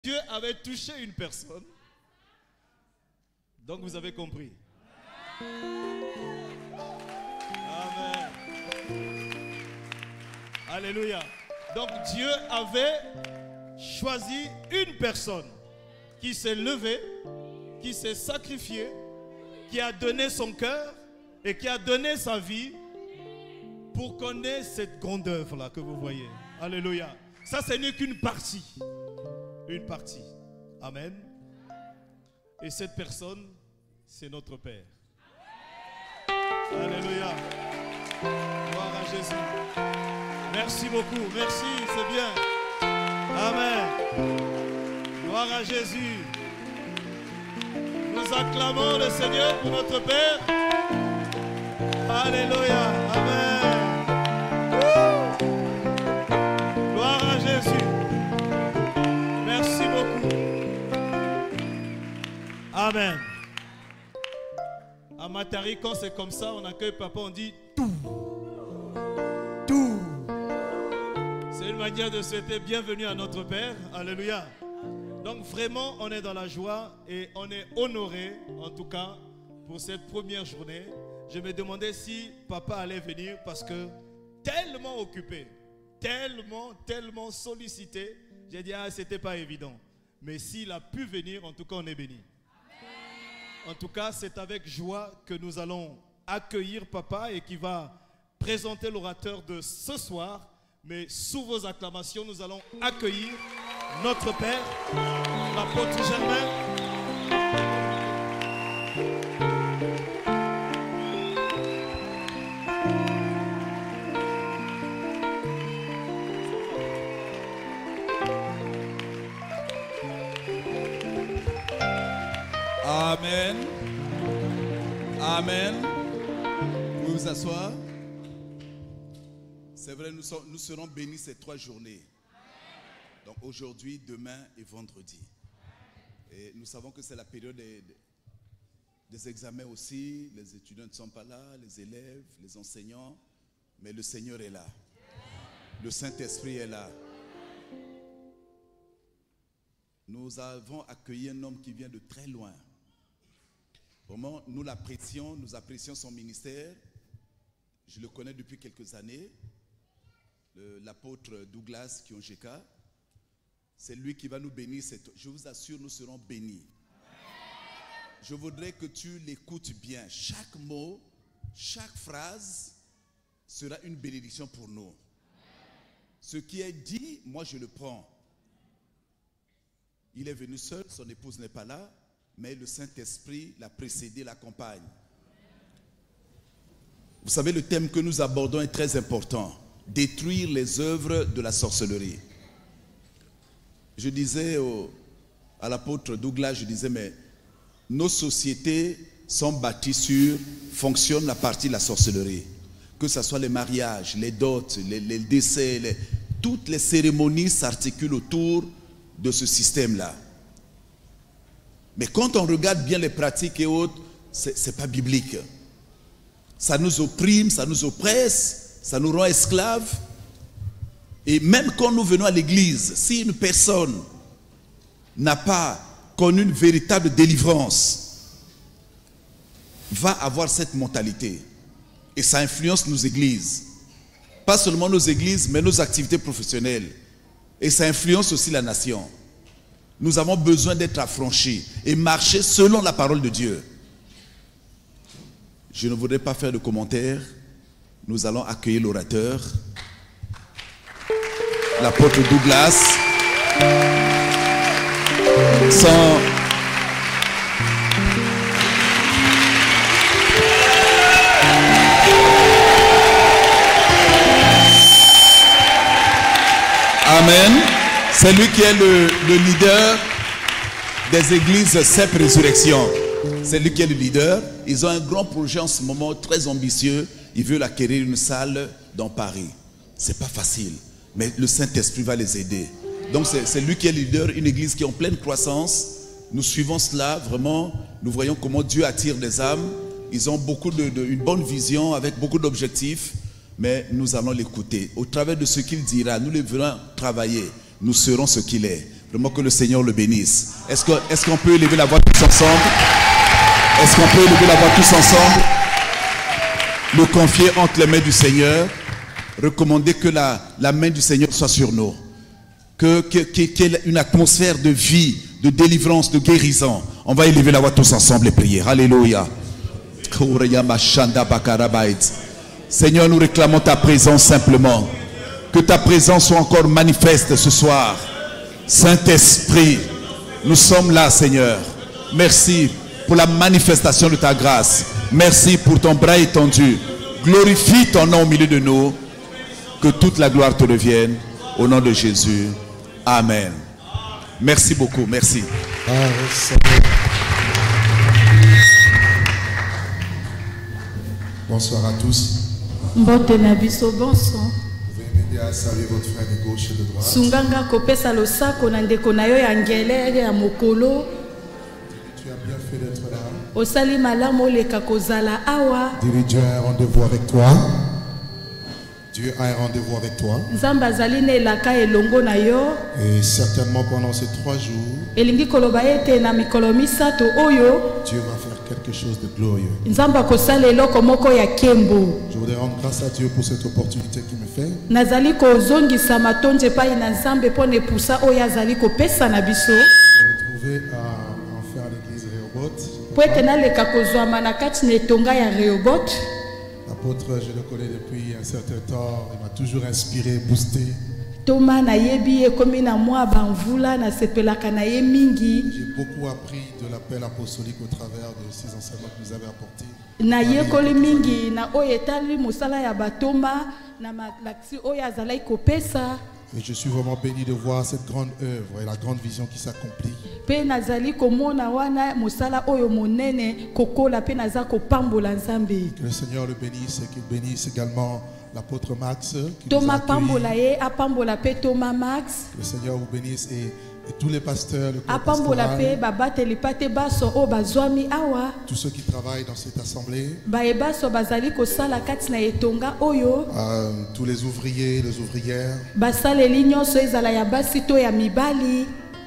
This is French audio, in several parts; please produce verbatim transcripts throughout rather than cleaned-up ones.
Dieu avait touché une personne. Donc vous avez compris. Amen. Alléluia. Donc Dieu avait choisi une personne qui s'est levée, qui s'est sacrifiée, qui a donné son cœur et qui a donné sa vie pour qu'on ait cette grande œuvre-là que vous voyez. Alléluia. Ça, ce n'est qu'une partie. Une partie. Amen. Et cette personne, c'est notre Père. Alléluia. Gloire à Jésus. Merci beaucoup. Merci, c'est bien. Amen. Gloire à Jésus. Nous acclamons le Seigneur pour notre Père. Alléluia. Amen. Gloire à Jésus. Merci beaucoup. Amen. À Matari, quand c'est comme ça, on accueille papa, on dit tout. Tout. C'est une manière de souhaiter bienvenue à notre Père. Alléluia. Donc vraiment, on est dans la joie et on est honoré, en tout cas, pour cette première journée. Je me demandais si papa allait venir parce que tellement occupé, tellement, tellement sollicité, j'ai dit, ah, c'était pas évident. Mais s'il a pu venir, en tout cas, on est béni. En tout cas, c'est avec joie que nous allons accueillir papa et qui va présenter l'orateur de ce soir. Mais sous vos acclamations, nous allons accueillir notre Père, l'apôtre Germain. Amen. Amen. Vous pouvez vous asseoir. C'est vrai, nous, sommes, nous serons bénis ces trois journées. Donc aujourd'hui, demain et vendredi. Et nous savons que c'est la période des, des examens aussi. Les étudiants ne sont pas là, les élèves, les enseignants. Mais le Seigneur est là. Le Saint-Esprit est là. Nous avons accueilli un homme qui vient de très loin. Vraiment, nous l'apprécions, nous apprécions son ministère. Je le connais depuis quelques années. L'apôtre Douglas Kionjeka. C'est lui qui va nous bénir. Je vous assure, nous serons bénis. Je voudrais que tu l'écoutes bien. Chaque mot, chaque phrase sera une bénédiction pour nous. Ce qui est dit, moi je le prends. Il est venu seul, son épouse n'est pas là, mais le Saint-Esprit l'a précédé, l'accompagne. Vous savez, le thème que nous abordons est très important. Détruire les œuvres de la sorcellerie. Je disais au, à l'apôtre Douglas, je disais, mais nos sociétés sont bâties sur, fonctionne la partie de la sorcellerie. Que ce soit les mariages, les dots, les, les décès, les, toutes les cérémonies s'articulent autour de ce système-là. Mais quand on regarde bien les pratiques et autres, ce n'est pas biblique. Ça nous opprime, ça nous oppresse, ça nous rend esclaves. Et même quand nous venons à l'église, si une personne n'a pas connu une véritable délivrance, va avoir cette mentalité. Et ça influence nos églises. Pas seulement nos églises, mais nos activités professionnelles. Et ça influence aussi la nation. Nous avons besoin d'être affranchis et marcher selon la parole de Dieu. Je ne voudrais pas faire de commentaires. Nous allons accueillir l'orateur, l'apôtre Douglas. Sans... Amen. C'est lui qui est le, le leader des églises C E P Résurrection. C'est lui qui est le leader. Ils ont un grand projet en ce moment, très ambitieux. Ils veulent acquérir une salle dans Paris. C'est pas facile, mais le Saint-Esprit va les aider. Donc c'est lui qui est le leader, une église qui est en pleine croissance. Nous suivons cela, vraiment. Nous voyons comment Dieu attire des âmes. Ils ont beaucoup de, de, une bonne vision avec beaucoup d'objectifs. Mais nous allons l'écouter. Au travers de ce qu'il dira, nous les verrons travailler. Nous serons ce qu'il est. Vraiment que le Seigneur le bénisse. Est-ce que, est-ce qu'on peut élever la voix tous ensemble? Est-ce qu'on peut élever la voix tous ensemble? Le confier entre les mains du Seigneur. Recommander que la, la main du Seigneur soit sur nous. Que, que, que, qu'il y ait une atmosphère de vie, de délivrance, de guérison. On va élever la voix tous ensemble et prier. Alléluia. Seigneur, nous réclamons ta présence simplement. Que ta présence soit encore manifeste ce soir. Saint-Esprit, nous sommes là, Seigneur. Merci pour la manifestation de ta grâce. Merci pour ton bras étendu. Glorifie ton nom au milieu de nous. Que toute la gloire te revienne. Au nom de Jésus. Amen. Merci beaucoup. Merci. Bonsoir à tous. Mbote na biso bonso. Vous pouvez m'aider à saluer votre frère de gauche et de droite. Sunganga kopesa losako na ndeko na yo ya ngele ya mokolo. Tu as bien fait d'être là. Osali malamu oleka kozala awa. Dieu a un rendez-vous avec toi. Dieu a un rendez-vous avec toi. Nzamba azali na elaka elongo na yo. Et certainement pendant ces trois jours, Elingi koloba ete na mikolo misato oyo. Dieu va faire quelque chose de glorieux. Nzamba kosala eloko moko ya kembo. Je voudrais rendre grâce à Dieu pour cette opportunité qu'il me fait. Nazali kozongisa matonje pai na Nzambe pone pusa oyo azali kopesa na biso. Retrouver à en faire l'église Rehoboth. Po ete naleka kozwama na kati na etonga ya Rehoboth. L'apôtre, je le connais depuis un certain temps. Il m'a toujours inspiré, boosté. Thomas na yebi ekomi na mwa banvula na sepelaka na ye mingi. J'ai beaucoup appris de l'appel apostolique au travers de ces enseignements que vous avez apportés. Na yekoli mingi na oyo etali mosala ya batoma na malaksi oyo azalaki kopesa. Et je suis vraiment béni de voir cette grande œuvre et la grande vision qui s'accomplit. Pe nazali komona wana mosala oyo monene kokola pe naza kopambola Nzambe. Que le Seigneur le bénisse et qu'il bénisse également l'apôtre Max. Qui Thomas nous a accueillis. pambola ye apambola pe Thomas Max. Que le Seigneur vous bénisse et, et tous les pasteurs, le corps Apambola pe pastoral, babateli pate baso o bazwami awa. tous ceux qui travaillent dans cette assemblée, Baye baso bazali kosala kati na etonga oyo. euh, tous les ouvriers, les ouvrières, Basaleli nyonso ezala ya basi to ya mibali.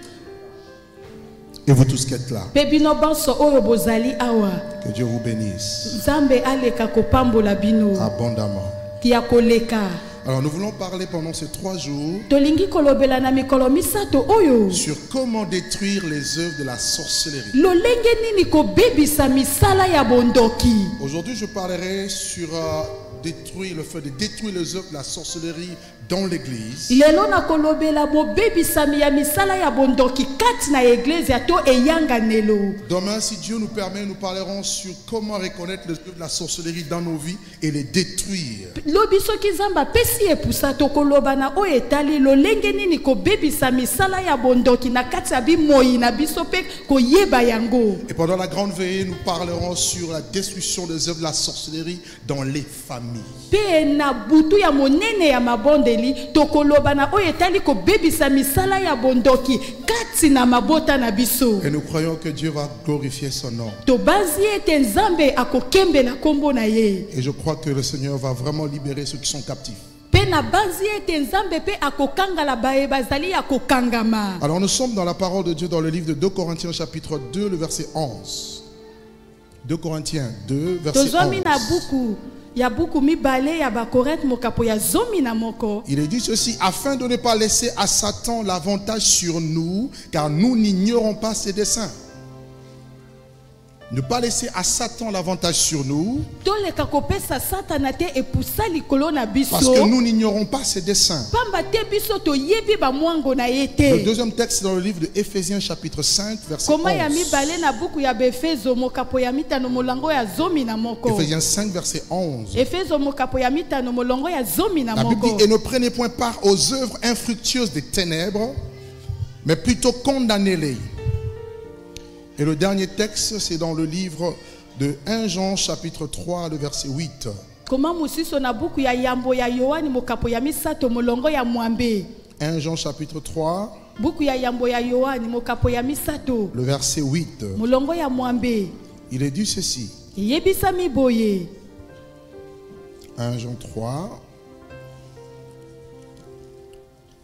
et vous tous qui êtes là. Pe bino banso oyo bozali awa. Que Dieu vous bénisse Nzambe aleka kopambola bino. abondamment. Kia koleka. Alors nous voulons parler pendant ces trois jours Tolingi kolobela na mikolo misato oyo. sur comment détruire les œuvres de la sorcellerie. Lolenge nini kobebisa misala ya bondoki. Aujourd'hui, je parlerai sur euh, détruire le fait de détruire les œuvres de la sorcellerie dans l'église. Lelo na kolobela bobebisa ya misala ya bondoki kati na eglise ya to eyanga nelo. Demain, si Dieu nous permet, nous parlerons sur comment reconnaître les œuvres de la sorcellerie dans nos vies et les détruire. Lobi soki Nzamba pesi epusa to koloba na o etali lolenge nini kobebisa misala ya bondoki na kati ya bimoyi na biso pe koyeba yango. Et pendant la grande veillée, nous parlerons sur la destruction des œuvres de la sorcellerie dans les familles. Pe na butu ya monene ya mabondeli tokoloba na oyo etali kobebisa misala ya bondoki kati na mabota na biso. Et nous croyons que Dieu va glorifier son nom. Tobazi ete Nzambe akokembela kombo na ye. Et je crois que le Seigneur va vraiment libérer ceux qui sont captifs. Pe na bazi ete Nzambe pe akokangala bae bazali ya kokangama. Alors nous sommes dans la parole de Dieu dans le livre de deux Corinthiens chapitre deux, le verset onze. deux Corinthiens deux, verset Tozwami na onze. buku ya buku mibale ya bakorinthe mokapo ya zomi na moko. Il est dit ceci, afin de ne pas laisser à Satan l'avantage sur nous, car nous n'ignorons pas ses desseins. Ne pas laisser à Satan l'avantage sur nous, Toleka kopesa satana te epusa likolo na biso. parce que nous n'ignorons pas ses desseins. Pamba te biso toyebi ba mwango na ye Le te. deuxième texte dans le livre de Éphésiens chapitre cinq, verset Koma ya onze. mibale na buku ya Befezo mokapo ya mitano molongo ya zomi na moko. Éphésiens cinq, verset onze. Efezo mokapo ya mitano molongo ya zomi na La Bible moko. dit, et ne prenez point part aux œuvres infructueuses des ténèbres, mais plutôt condamnez-les. Et le dernier texte, c'est dans le livre de premier Jean chapitre trois, le verset huit. Koma musiso na buku ya yambo ya Yohani mokapo ya misato molongo ya mwambe. premier Jean chapitre trois, Buku ya yambo ya Yohani mokapo ya misato le verset huit. molongo ya mwambe. Il est dit ceci. Yebisa miboye. premier Jean trois.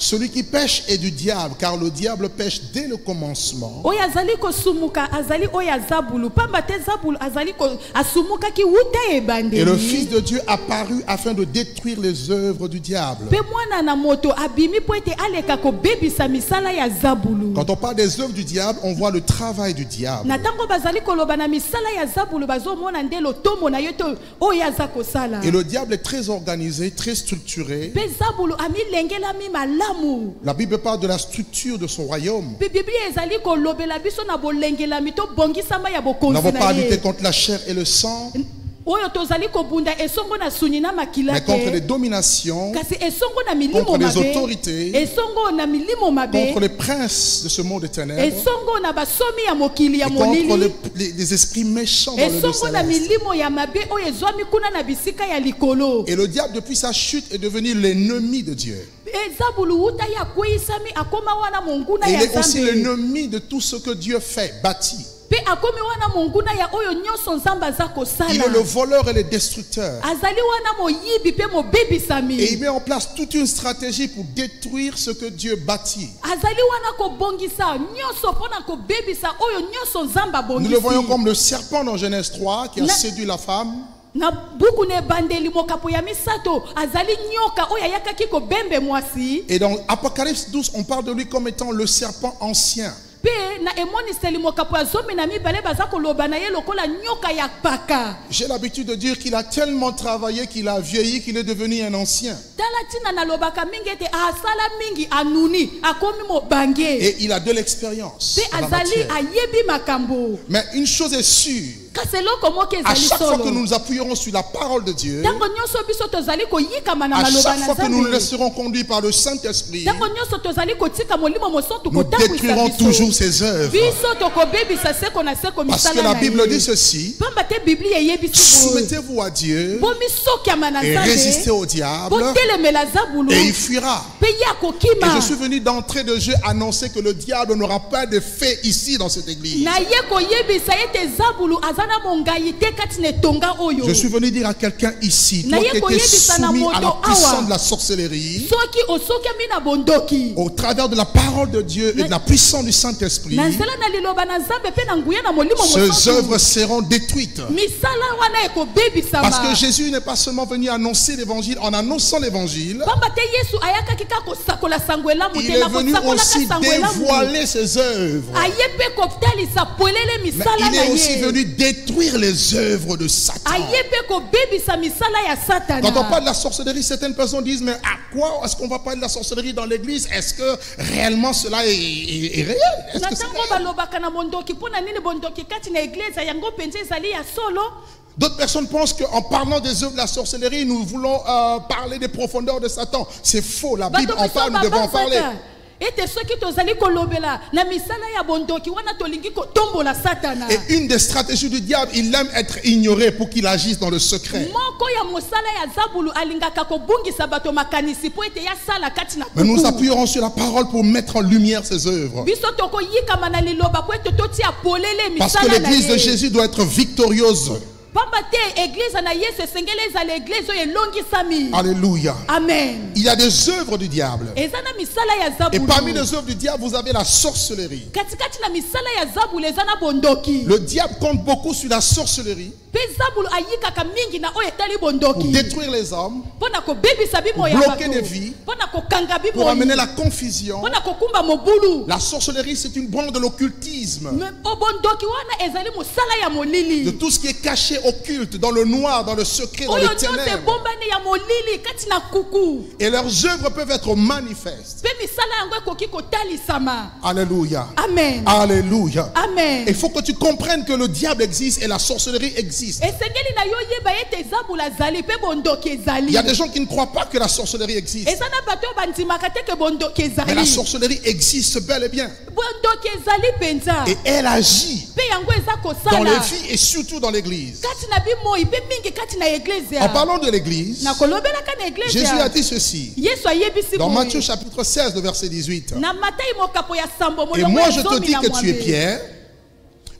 Celui qui pêche est du diable, car le diable pêche dès le commencement. Oyo azali kosumuka azali oyo azabulu pamba te zabulu azali ko asumuka ki wuta ebandeli. Et le Fils de Dieu apparut afin de détruire les œuvres du diable. Pe mwana na moto abimi po ete aleka ko bebisa misala ya zabulu. Quand on parle des œuvres du diable, on voit le travail du diable. Na tango bazali koloba na misala ya zabulu bazomona ndelo tomo na yoto oyo azako sala. Et le diable est très organisé, très structuré. Pe zabulu ami lengela mi malamu. La Bible parle de la structure de son royaume. Pe Biblia ezali kolobela biso na bolengela mi to bongisama ya Nous bokonzi n'avons pas à na ye. lutter contre la chair et le sang, Oyo tozali kobunda esongo na suni na makila mais contre les te. dominations, Kasi esongo na milimo contre les mabe. autorités, Esongo na milimo mabe. contre les princes de ce monde de ténèbres, Esongo na basomi ya mokili ya et contre molili. les, les- les esprits méchants dans le lieu Esongo na céleste. milimo ya mabe oyo ezwami kuna na bisika ya likolo. Et le diable, depuis sa chute, est devenu l'ennemi de Dieu. Ezabulu uta ya kweisami akoma wana monguna Et il ya est aussi Nzambe. l'ennemi de tout ce que Dieu fait, bâtit. Pe akomi wana monguna ya oyo nyonso Nzambe aza Il est le kosala. voleur et le destructeur. Azali wana moyibi pe mobebisami. Et il met en place toute une stratégie pour détruire ce que Dieu bâtit. Azali wana kobongisa nyonso pona kobebisa oyo nyonso Nzambe Nous le voyons abongisi. comme le serpent dans Genèse trois qui a Na- séduit la femme. Na buku ne bandeli mokapo ya misato azali nyoka oyo ayakaki kobembe mwasi. Et dans Apocalypse douze, on parle de lui comme étant le serpent ancien. Pe na emoniseli mokapo ya zomi na mibale baza koloba na ye lokola nyoka ya paka. J'ai l'habitude de dire qu'il a tellement travaillé qu'il a vieilli qu'il est devenu un ancien. Tala tina na lobaka mingi ete asala mingi anuni akomi mobange. Et il a de l'expérience. Pe en la azali matière. ayebi makambo. Mais une chose est sûre, Kasi eloko moko à ezali chaque fois que solo. nous nous appuyerons sur la parole de Dieu, Tango nyonso biso tozali koyikama na à maloba chaque na fois que nous nous Nzambe. laisserons conduire par le Saint-Esprit, Tango nyonso tozali kotika molimo mosantu nous kotambwisa détruirons biso. toujours ses œuvres. Biso tokobebisa seko na seko Parce que misala la na Bible ye. dit ceci, Pamba te Biblia eyebisi boye. soumettez-vous à Dieu Bomisokiama na et résistez Nzambe. au diable Botelemela zabulu. et il fuira. Pe ya Et kokima. je suis venu d'entrée de jeu annoncer que le diable n'aura pas de fait ici dans cette église. Na ye koyebisa ete zabulu azana mongai te kati ne tonga oyo. Je suis venu dire à quelqu'un ici, Na toi ye qui étais koyebisa na soumis à la moto puissance awa. de la sorcellerie, Soki osokiami na bondoki. au travers de la parole de Dieu et de la puissance du Saint-Esprit, Na nzela na liloba na Nzambe pe na nguya na molimo ces mosantu. œuvres seront détruites. Misala wana ekobebisama. Parce que Jésus n'est pas seulement venu annoncer l'évangile, en annonçant l'évangile, Pamba te Yesu ayakaki kaka kosakola sango elamu il te est na venu kosakolaka aussi sango elamu. dévoiler ses œuvres. Aye pe kotalisa polele Mais misala il na est aussi ye. venu détruire les œuvres de Satan. Aye pe kobebisa misala ya Satana. Quand on parle de la sorcellerie, certaines personnes disent, mais à quoi est-ce qu'on va parler de la sorcellerie dans l'église? Est-ce que réellement cela est, est- est réel? Est-ce Na que c'est tango réel? balobaka na bondoki mpona nini bondoki kati na eglise yango penza ezali ya solo. D'autres personnes pensent qu'en parlant des œuvres de la sorcellerie, nous voulons euh, parler des profondeurs de Satan. C'est faux, la Bible Bato en biso parle, nous devons en parler. babasaka. Ete soki tozali kolobela na misala ya bondoki wana tolingi kotombola Satana. Et une des stratégies du diable, il aime être ignoré pour qu'il agisse dans le secret. Moko ya mosala ya zabulu alingaka kobungisa bato makanisi po ete ya sala kati na Mais nous nous kuku. appuierons sur la parole pour mettre en lumière ses œuvres. Biso tokoyikama na liloba po ete totia polele Parce que misala na l'église de ye. Jésus doit être victorieuse. Pamba te église na Yesu esengeli ezala église oyo elongisami. Alléluia. Amen. Il y a des œuvres du diable. Eza na misala ya Et zabulu. parmi les œuvres du diable, vous avez la sorcellerie. Katikati na misala ya zabulu eza na bondoki. Le diable compte beaucoup sur la sorcellerie Pe zabulu ayikaka mingi na oyo etali pour bondoki. détruire les hommes, Pona kobebisa bimo ya bloquer bato. des vies, Pona kokanga pour bimo. amener la confusion. Pona kokumba mobulu. La sorcellerie, c'est une branche de l'occultisme, Me obondoki wana ezali mosala ya de molili. tout ce qui est caché, occulte, dans le noir, dans le secret, dans Oyo les nyonso ténèbres. ebombani ya molili kati na kuku. Et leurs œuvres peuvent être manifestes. Pe misala yango ekoki kotalisama. Alléluia. Amen. Alléluia. Amen. Il faut que tu comprennes que le diable existe et la sorcellerie existe. Esengeli na yo yeba ete zabulu azali pe bondoki ezali. Il y a des gens qui ne croient pas que la sorcellerie existe. Eza na bato oyo bandimaka te ke bondoki Mais la ezali. sorcellerie existe bel et bien. Bondoki ezali penza. Et elle agit Pe yango eza dans les kosala. vies et surtout dans l'église. Kati na bimoi pe mingi kati na eglise. En parlant de l'église, Na kolobelaka na eglise. Jésus a dit ceci. Yesu ayebisi Dans boye. Matthieu chapitre seize, le verset dix-huit. Na Matai mokapo ya sambo Et molongo moi ya je te zomi dis na que tu es mwambe. Pierre,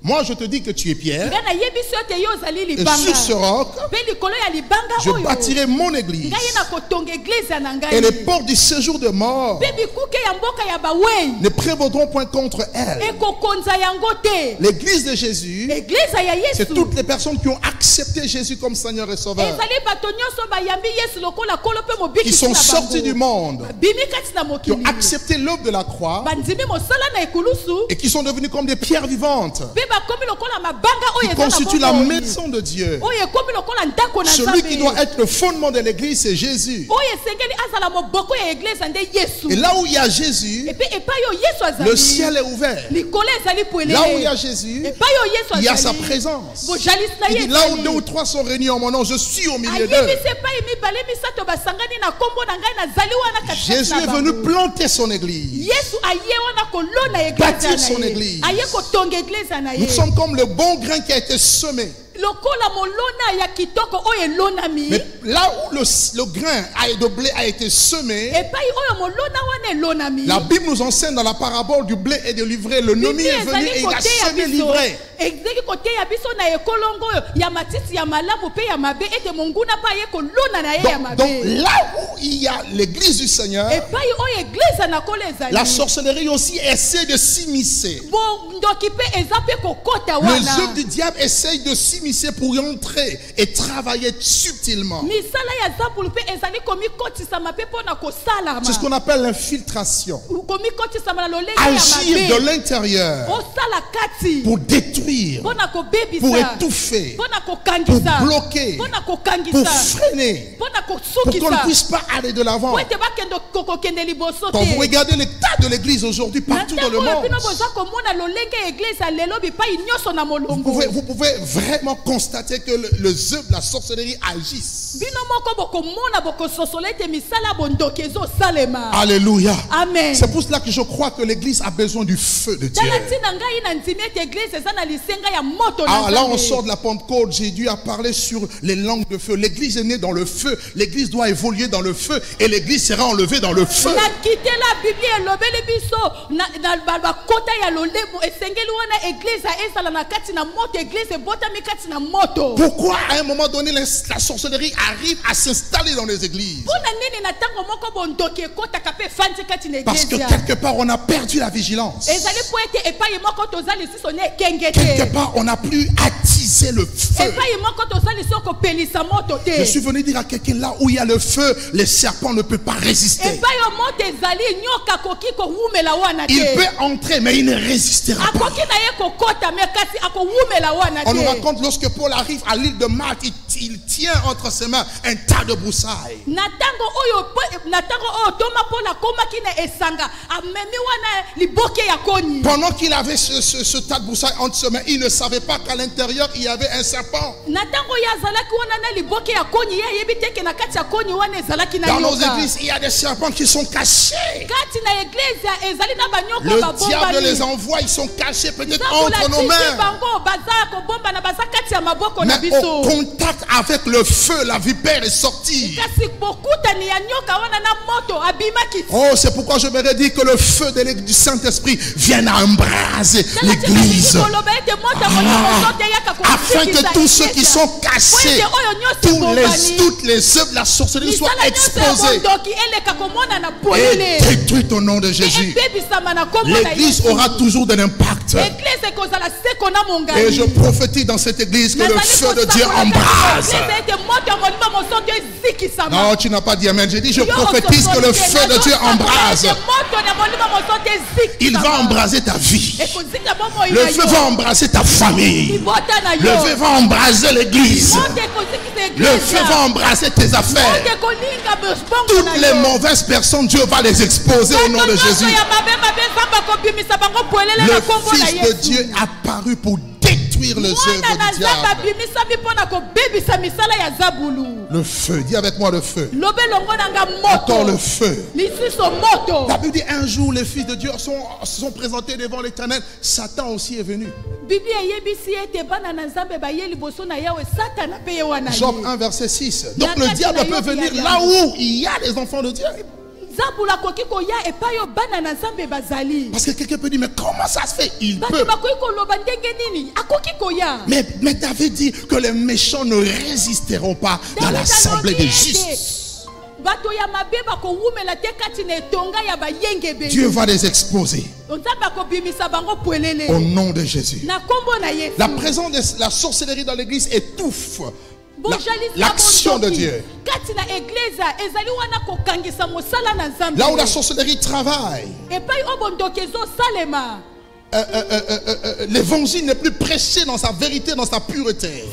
Moi, je te dis que tu es Pierre. Nga nayebi so ete yo ozali Et libanga. sur ce roc, Pe likolo ya libanga je oyo, bâtirai mon église. ngai na kotonga église na ngai. Et les portes du séjour de mort Pe bikuke ya mboka ya bawei ne prévaudront point contre elle. ekokonza yango te. L'église de Jésus, Église ya Yesu c'est toutes les personnes qui ont accepté Jésus comme Seigneur et Sauveur, ezali bato nyonso bayambi Yesu lokola kolo pe mobiki qui sont sortis du monde, bimi kati na qui ont mokili accepté l'œuvre de la croix bandimi mosala na ekulusu et qui sont devenus comme des pierres vivantes, pe bakomi lokola mabanga oyo qui eza na constituent la bomoi. maison de Dieu. Oyo ekomi lokola ndako na Celui qui doit Nzambe être le fondement de l'église, c'est Jésus. oyo esengeli azala moboko ya eglise nde Yesu. Et là où il y a Jésus, epe epai oyo Yesu azali le ciel est ouvert. likolo ezali pwelele. Là où il y a Jésus, epai oyo Yesu il y a azali sa présence. bojalisi na Il ye dit, là où ezali. deux ou trois sont réunis en mon nom, je suis au milieu d'eux. ayebisi epai mibale misato basangani na kombo na ngai nazali wana katikati Jésus na est venu bango. planter son église. Yesu aye wana kolona eglise Bâtir na son ye. église. Aye kotonga eglise na ye. Nous sommes comme le bon grain qui a été semé. lokola molona ya kitoko oyo elonami Mais là où le, le grain a- de blé a été semé, epai oyo molona wana elonami la Bible nous enseigne dans la parabole du blé et de l'ivraie. Le nomi est venu et il a semé l'ivraie. ezeki koteya biso na ekolongo oyo ya matiti ya malamu pe ya mabe ete monguna pa ye kolona na ye ya Donc, donc mabe là où il y a l'église du Seigneur, epai oyo eglise na kolo ezali la sorcellerie aussi essaie de s'immiscer. bondoki pe eza pe kokota Les wana œuvres du diable essayent de s'immiscer pour y entrer et travailler subtilement. misala ya zabulu pe ezali komikotisama pe mpona kosalama C'est ce qu'on appelle l'infiltration. komikotisama na lolenge Agir ya de mabe l'intérieur osala kati pour détruire, mpona kobebisa pour étouffer, mpona pour kokangisa bloquer, mpona pour kokangisa freiner, mpona pour qu'on ne kosukisa puisse pas aller de l'avant. po ete bakende kokokende liboso Quand vous te regardez l'état de l'église aujourd'hui partout dans le oyo monde, bino boza komona lolenge ya eglise ya lelo bipai nyonso na vous molongo pouvez, vous pouvez vraiment constater que le, les œuvres de la sorcellerie agissent. bino moko bokomona bokososola ete misala ya bondoki ezosalema Alléluia. amen C'est pour cela que je crois que l'église a besoin du feu de Dieu. tala ntina ngai na ndimi ete eglise eza na lisenga ya moto na Ah, là, on Nzambe. sort de la Pentecôte. Jésus a parlé sur les langues de feu. L'église est née dans le feu. L'église doit évoluer dans le feu. Et l'église sera enlevée dans le feu. nakitela biblia elobeli biso na na ba- bakota ya lolemo esengeli wana eglise ezala na kati na moto eglise ebotami kati na moto Pourquoi à un moment donné la la sorcellerie arrive à s'installer dans les églises? mpona nini na ntango moko bondoki ekotaka mpe efandi kati na Parce que eglise quelque part on a perdu la vigilance. ezali po ete epai moko toza lisusu ne ekenge Quelque te part on n'a plus attisé le feu. epai moko toza lisusu kopelisa moto Je te suis venu dire à quelqu'un, là où il y a le feu, les serpents ne peuvent pas résister. epai yo moto ezali nyoka akoki kowumela wana Il te peut entrer mais il ne résistera pas. akoki na ye kokota me kasi akowumela wana On nous te raconte lorsque Paul arrive à l'île de Malte, il, il tient entre ses mains un tas de broussailles. na ntango oyo po- na ntango oyo toma mpona akomaki na esanga amemi wana liboke ya koni Pendant qu'il avait ce, ce- ce tas de broussailles entre ses mains, il ne savait pas qu'à l'intérieur il y avait un serpent. na ntango ye azalaki wana na liboke ya koni ye ayebi teke na kati ya koni wana ezalaki na Dans nos nyoka églises, il y a des serpents qui sont cachés. kati na eglise ezali na banyoka Le diable les babombani envoie, ils sont cachés peut-être nzambula entre nos tisi mains. bango baza kobombana baza kati ya maboko na Mais au biso contact avec le feu, la vipère est sortie. kasi bokutani ya nyoka wana na moto abimaki ti. Oh, c'est pourquoi je me dit que le feu de l'Église- du Saint-Esprit vienne à embraser Tala tika l'église. nini koloba ete moto moko mozote yaka Afin kosikisa que tous ceux qui eglise. sont Po cachés, ete oyo nyonso tous les, ebombani, toutes les œuvres de la sorcellerie soient misala nyonso ya exposées bondoki eleka komona na et polele détruites au nom de Jésus. ebebisama na kombo na L'église Yesu. aura toujours de l'impact. Eglise ekozala seko na mongani. Et je prophétise dans cette église que le Nazali feu de kosakola Dieu kati na embrase. eglise ete moto ya molimo mozoto ezikisama. Non, tu n'as pas dit amen. J'ai dit, je Yo prophétise que le ososolite, feu de Dieu nazosakola embrase. ete moto ya molimo mozoto ezikisama. Il va embraser ta vie. Ekozika bomoi Le na feu yo. va embraser ta famille. Libota na Le yo. feu va embraser l'église. Moto ekozikisa Le eglise. feu va embraser tes affaires. Moto ekolinga bongo Toutes na les yo. mauvaises personnes, Dieu va les exposer au nom de Bato nyonso Jésus. ya mabe mabe Nzambe akobimisa bango polele na Le kombo na Fils de Yesu. Dieu a paru pour détruire les Mwana na œuvres du Nzambe diable. abimisami mpona kobebisa misala ya zabulu. Le feu, dis avec moi le feu. Lobe longo nanga Encore le moto. feu. Lisusu moto. La Bible dit un jour les fils de Dieu sont, se sont présentés devant l'Éternel. Satan aussi est venu. Bibi eyebisi ete bana na Nzambe baye liboso na Yawe Satana pe ye wana ye. Job un verset six. Donc Yaka le diable tina peut yo venir ya là ya. où il y a les enfants de Dieu. nzambula koki koya epai yo bana na nzambe bazali. Parce que quelqu'un peut dire, mais comment ça se fait? Il bato peut. bakoki koloba ndenge nini akoki koya. Mais, mais David dit que les méchants ne résisteront pas dans l'assemblée des justes. Dieu va les exposer au nom de Jésus. La présence de la sorcellerie dans l'église étouffe l'action de Dieu. Là où la sorcellerie travaille, Euh, euh, euh, euh, euh, l'évangile n'est plus prêché dans sa vérité, dans sa pureté.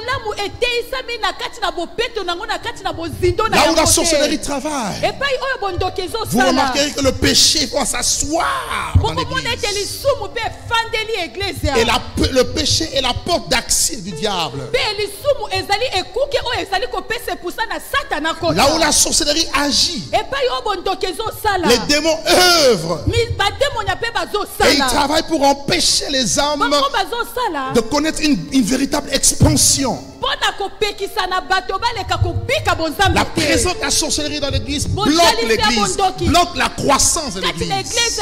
Là où la sorcellerie travaille, vous remarquerez que le péché va s'asseoir dans l'église. Et la, le péché est la porte d'accès du diable. Là où la sorcellerie agit, les démons œuvrent. Et ils travaillent pour empêcher les âmes de connaître une, une véritable expansion. La présence de la sorcellerie dans l'église bloque l'église, bloque la croissance de l'église.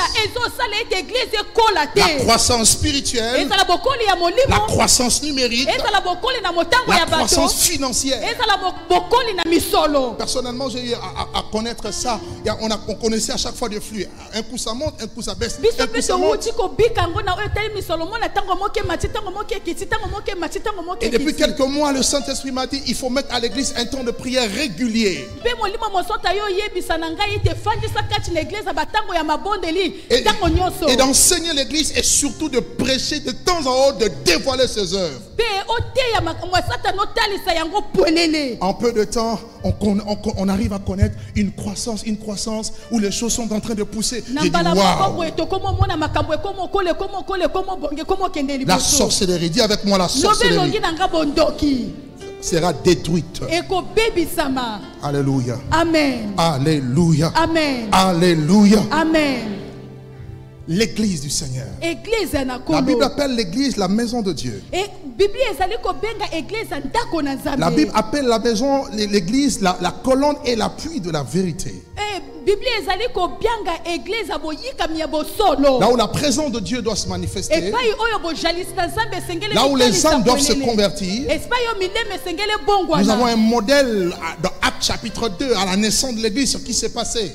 La croissance spirituelle, la croissance numérique, la croissance financière. Personnellement, j'ai eu à, à, à connaître ça. On, a, on connaissait à chaque fois des flux. Un coup ça monte, un coup ça baisse. Un coup ça monte. Et depuis quelques mois, le Saint-Esprit m'a dit il faut mettre à l'église un temps de prière régulier. Et, et d'enseigner l'église et surtout de prêcher de temps en temps, de dévoiler ses œuvres. En peu de temps, on, on, on arrive à connaître une croissance, une croissance où les choses sont en train de pousser. J'ai dit waouh. La sorcellerie, dis avec moi, la sorcellerie sera détruite. Alléluia. Amen. Alléluia. Amen. Alléluia. Amen. L'église du Seigneur. Église La Bible appelle l'église la maison de Dieu. La Bible appelle la maison, l'église, la, la colonne et l'appui de la vérité. Là où la présence de Dieu doit se manifester, là où les âmes doivent se convertir. Nous avons un modèle dans Actes chapitre deux, à la naissance de l'église, ce qui s'est passé.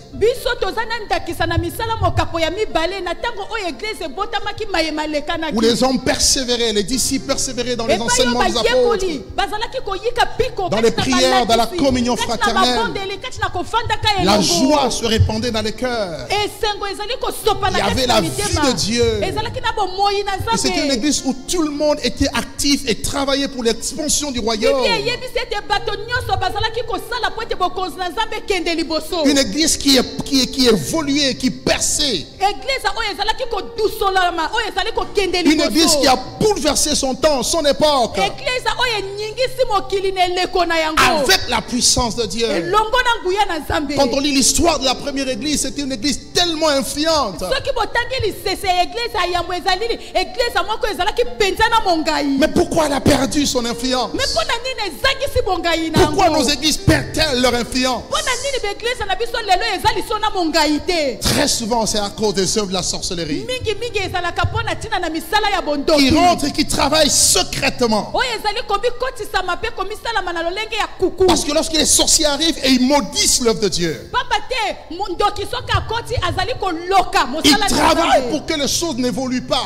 Où les hommes persévéraient, les disciples persévéraient dans les enseignements des apôtres, dans les prières, dans la communion fraternelle. La joie se répandait dans les cœurs. Il y avait la vie de Dieu. Et c'était une église où tout le monde était actif et travaillait pour l'expansion du royaume. Une église qui, est, qui, est, qui évoluait, qui perçait. Une église qui a bouleversé son temps, son époque. Avec la puissance de Dieu. Quand on lit l'histoire de la première église, c'était une église tellement influente. Mais pourquoi elle a perdu son influence? Pourquoi nos églises perdent-elles leur influence? Très souvent, c'est à cause des œuvres de la sorcellerie. Qui rentrent et qui travaillent secrètement. Parce que lorsque les sorciers arrivent et ils maudissent l'œuvre de Dieu, ils travaillent pour que les choses n'évoluent pas.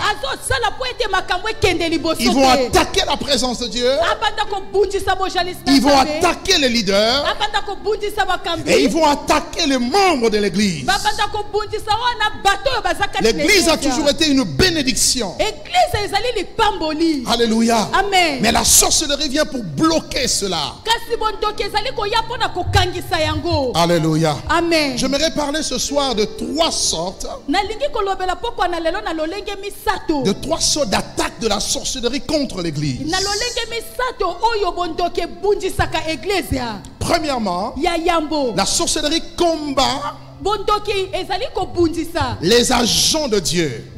Ils vont attaquer la présence de Dieu. Ils vont attaquer les leaders. Et ils vont attaquer les membres de l'église. L'église a toujours été une bénédiction. Alléluia. Amen. Mais la sorcellerie vient pour bloquer cela. Alléluia. Amen. J'aimerais parler ce soir de trois sortes. De trois sortes d'attaques de la sorcellerie contre l'église. Premièrement, la sorcellerie combat les agents de Dieu.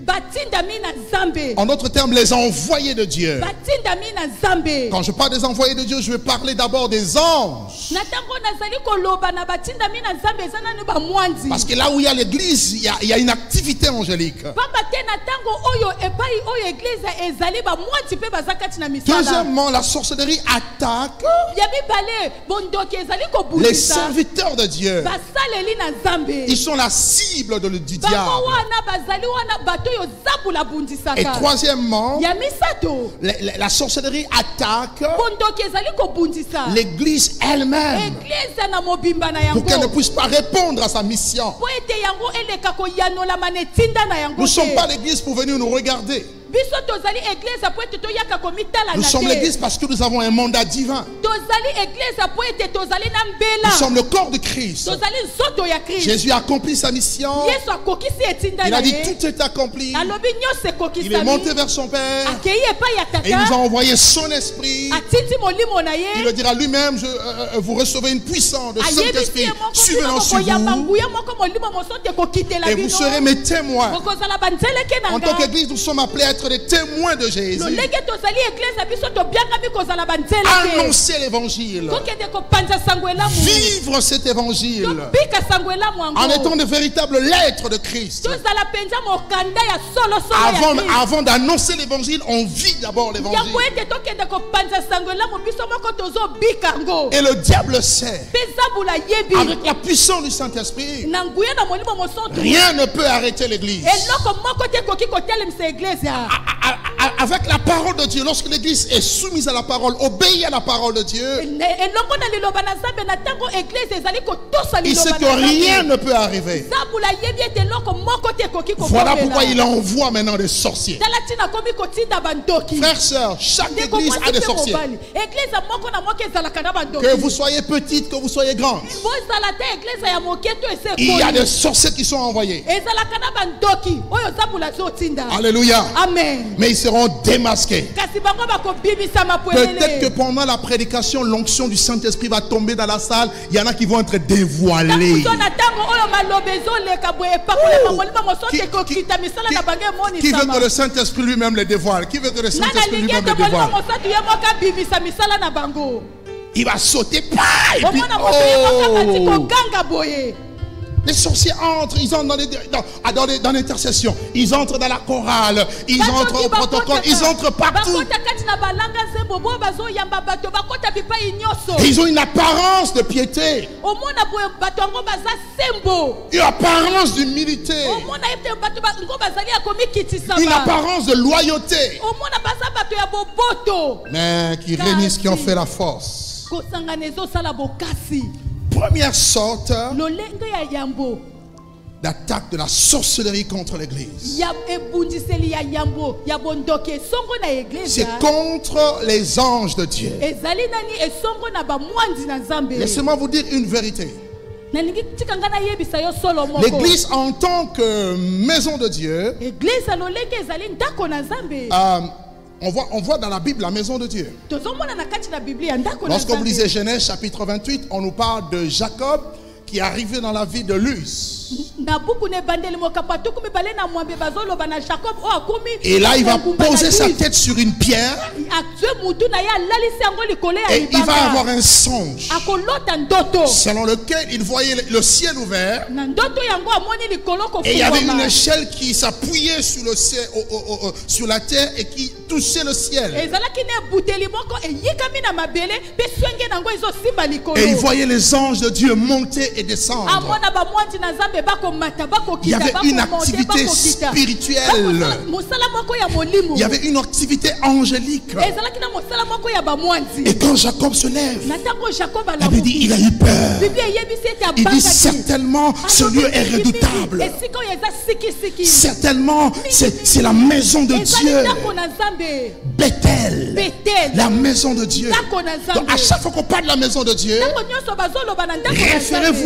batindami na Nzambe. En d'autres termes, les envoyés de Dieu. Batindami na Nzambe. Quand je parle des envoyés de Dieu, je vais parler d'abord des anges. Na tango nazali koloba na batindami na Nzambe ezana ni ba mwanzi. Parce que là où il y a l'église, il y a, il y a une activité angélique. Pamba te na tango oyo epai oyo église ezali ba mwanzi pe bazakati na misala. Deuxièmement, la sorcellerie attaque Ya bibale bondoki ezali ko les bundisa. serviteurs de Dieu. Basaleli na Nzambe. Ils sont la cible de, du Bango diable. wana bazali wana bato yo zabula bundisaka. Et troisièmement, Ya misato. la, la- la sorcellerie attaque Bondoki ezali ko bundisa. l'église elle-même Église na mobimba na pour qu'elle ne yango. puisse pas répondre à sa mission. Po ete yango eleka ko yanola manetinda na yango. Nous ne sommes te. pas l'église pour venir nous regarder. Biso tozali église po ete toyaka komitala Nous na sommes te. l'église parce que nous avons un mandat divin. Tozali église po ete tozali na Nous mbela. sommes le corps de Christ. Tozali nzoto ya Christ. Jésus a accompli sa mission. Yesu akokisi etinda Il na a dit ye. tout est accompli. Alobi nyonso Il est monté ekokisami. vers son Père Akei epai ya et il nous a tata. envoyé son esprit. Atindi molimo na Il ye. le dira lui-même, je, euh, euh, vous recevez une puissance de Ayebisi Saint-Esprit ye moko suivant bino sur koyamba vous nguya moko molimo moso te kokitela et vous bino. serez mes témoins. Okozala banzeleke na En tant nga. qu'église, nous sommes appelés à être des témoins de Jésus. Lolenge tozali église na biso tobiangami kozala banzeleke. Annoncer l'évangile. Tokende kopanza sango elamu. Vivre cet évangile Tobika sango elamu yango. en étant de véritables lettres de Christ. Tozala penza mokanda ya solo solo ya Avant, Christ. avant d'annoncer l'évangile, on vit d'abord l'évangile. Yango ete tokende kopanza sango elamu biso moko tozobika yango. Et le diable sait, Mpe zabula yebi. avec la puissance du Saint-Esprit, Na nguya na molimo mosantu. rien ne peut arrêter l'église. Eloko moko te koki kotelemisa église ya. A- a- a- Avec la parole de Dieu, lorsque l'église est soumise à la parole, obéit à la parole de Dieu, elongo na liloba na Nzambe na tango église ezali kotosa il sait liloba que na rien Nzambe. ne peut arriver. Zabula yebi ete eloko moko te koki Voilà pourquoi il kokomela. envoie maintenant des sorciers. Tala tina komi kotinda bandoki. Frères, sœurs, chaque Ndeko église mwasi a des mpe sorciers. mobali. Église moko na moko ezalaka na bandoki. Que vous soyez petite, que vous soyez grande, bozala te église ya moke to ese il y a ekoli. des sorciers qui sont envoyés. ezalaka na bandoki oyo zabula zotinda. Alléluia. Amen. Mais ils seront démasqués. Kasi bango bakobibisama po Peut-être que elele. pendant la prédication, l'onction du Saint-Esprit va tomber dans la salle. Il y en a qui vont être dévoilés. Tango na tango oyo malobe ezoleka boye epakolema molimo moso Qui, te qui- kokita misala na bango qui- qui veut emonisama. que le Saint-Esprit lui-même les dévoile? Qui veut que le Nana Saint-Esprit lingi lui-même ete les molimo dévoile? mosantu ye moko abimisa misala na bango. Il va sauter. Pah, et puis, Omona moto ye moko abandi oh, koganga boye. les sorciers entrent, ils entrent dans, les- dans, ah, dans, les- dans l'intercession, ils entrent dans la chorale, ils entrent au protocole, ils entrent partout. bakota kati na balanga nzembo bo bazoyamba bato bakota bipai nyonso. Et ils ont une apparence de piété, omona boye bato yango baza sembo. une apparence d'humilité, omona ete bato bango bazali ya une komikitisama. apparence de loyauté, omona baza bato ya boboto. mais qui réunissent, qui ont fait la force. kosangana ezosala bokasi. Première sorte lolenge ya yambo d'attaque de la sorcellerie contre l'église. ya ebundiseli ya yambo ya bondoki esongo na eglise C'est contre les anges de Dieu. ezali nani esongo na bamwanzi na Nzambe. Laissez-moi vous dire une vérité. nalingi tika nga nayebisa yo solo moko. L'église en tant que maison de Dieu, eglise lolenge ezali ndako na Nzambe. euh, on, voit, on voit dans la Bible la maison de Dieu. tozomona na kati na biblia ndako na Lorsque vous Nzambe. lisez Genèse chapitre vingt-huit, on nous parle de Jacob qui est arrivé dans la vie de Luz. na buku ne bandeli mokapa tuku mibale na mwambe bazoloba na Jacob o akomi. Et là, il va engumba na poser sa Luz. tête sur une pierre atue mutu na ye alalisi yango likolo ya et il va libanga. avoir un songe akolota ndoto. selon lequel il voyait le- le ciel ouvert na ndoto yango amoni likolo et il y avait une kofungwama. échelle qui s'appuyait sur, le ciel, au- au- au- au- sur la terre et qui touchait le ciel. ezalaki na ebuteli moko eyikami na mabele mpe swenge nango ezosimba likolo. Et il voyait les anges de Dieu monter et descendre. amona bamwanzi na Nzambe bakomata Il y bakokita avait une bakomonte, activité bakokita. spirituelle. Bakosala- mosala moko ya molimo. Il y avait une activité angélique. ezalaki na mosala moko ya bamwanzi. Et quand Jacob se lève, na ntango Jacob la Bible dit il a eu peur. biblia eyebisi ete Il dit abangaki. certainement ce Alobi, lieu est bibi, redoutable. esika oyo eza sikisiki. Certainement c'est c'est la maison de ezali Dieu. ndako na Nzambe. Bethel, Bethel. la maison de Dieu. Ndako na Nzambe. Donc à chaque fois qu'on parle de la maison de Dieu, ntango nyonso bazoloba na ndako na référez-vous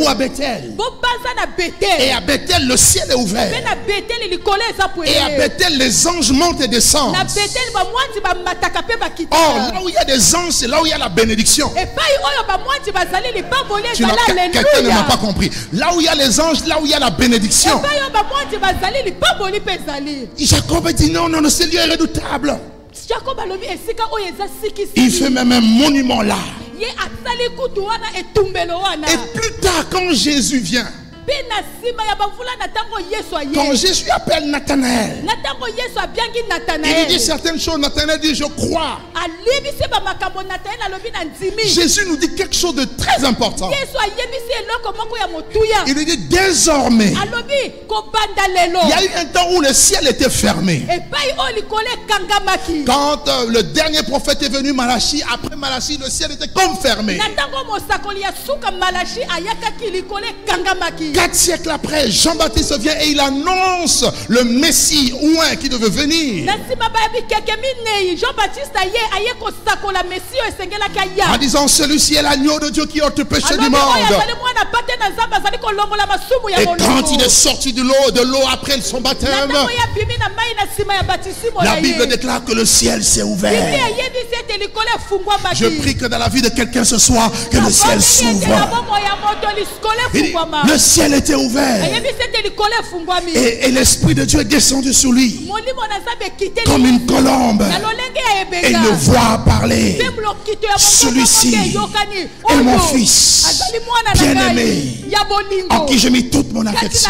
vous à Bethel. bobanza na Bethel. Et à Bethel, le ciel est ouvert. Pe na Bethel likolo eza Et à pwele. Bethel, les anges montent et descendent. Na Bethel ba mwanzi ba mataka pe ba Or, kitaka. là où il y a des anges, c'est là où il y a la bénédiction. Et pai oyo ba mwanzi bazali lipamboli Tu n'as- ezala Quelqu'un ne m'a pas alléluia. compris. Là où il y a les anges, là où il y a la bénédiction. Et pai oyo ba mwanzi bazali lipamboli pe ezali. Jacob dit non, non, non, ce lieu est redoutable. Jacob alobi esika oyo eza sikisi. Il fait même un monument là. Ye asali kutu wana etumbelo wana. Et plus tard, quand Jésus vient, Pe na sima ya bavula na tango Yesu aye. quand Jésus appelle Nathanaël, Na tango Yesu abiangi il lui Nathanaël. dit certaines choses. Nathanaël dit je crois. Alibisi ba makambo Nathanaël alobi na ndimi. Jésus nous dit quelque chose de très important. Yesu ayebisi eloko moko ya motuya. Il lui dit désormais, Alobi kobanda lelo. il y a eu un temps où le ciel était fermé. Epai oyo likolo ekangamaki. Quand euh, le dernier prophète est venu, Malachie, après Malachie, le ciel était comme fermé. Na tango mosakoli ya suka Malachi ayakaki likolo ekangamaki. Quatre siècles après, Jean-Baptiste vient et il annonce le Messie ouin qui devait venir. Na nsima bayebi keke minei Jean-Baptiste aye aye kosakola Messie oyo esengelaki En aya. disant, celui-ci est l'agneau de Dieu qui ôte le péché du Alobi oyo monde. azali mwana pate na Nzambe azali kolongola masumu ya Et quand il molongo. est sorti de l'eau, de l'eau après son Na baptême, tango ya bimi na mai na nsima ya batisimo la na Bible ye. déclare que le ciel s'est Biblia ouvert. eyebisi ete likolo efungwamaki. Je prie que dans la vie de quelqu'un ce soir, que le ciel s'ouvre. Il dit, le ciel était ouvert. Et, et l'Esprit de Dieu est descendu sur lui comme une colombe. Et il le voit parler. Celui-ci est mon fils bien-aimé, en qui j'ai mis toute mon affection.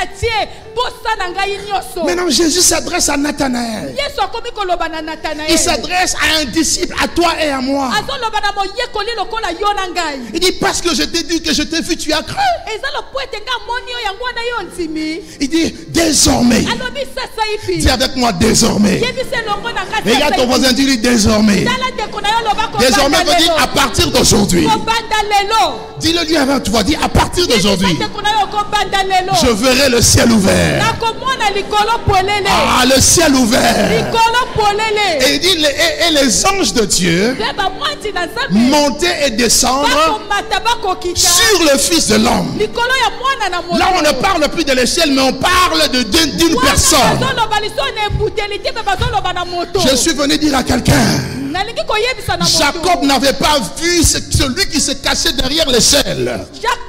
Maintenant Jésus s'adresse à Nathanaël. Il s'adresse à un disciple, à toi et à moi. Il dit parce que je t'ai dit que je t'ai vu, tu as cru. Il dit désormais. Dis avec moi désormais. Regarde ton voisin, dis-lui désormais. Désormais veut dire à partir d'aujourd'hui. Dis-le lui avant toi, dis à partir d'aujourd'hui. Je verrai le ciel ouvert. Ah, le ciel ouvert. Et il dit et, et les anges de Dieu monter et descendre sur le Fils de l'homme. Là on ne parle plus de l'échelle, mais on parle de d'une d'une personne. Je suis venu dire à quelqu'un, Jacob n'avait pas vu celui qui se cachait derrière l'échelle.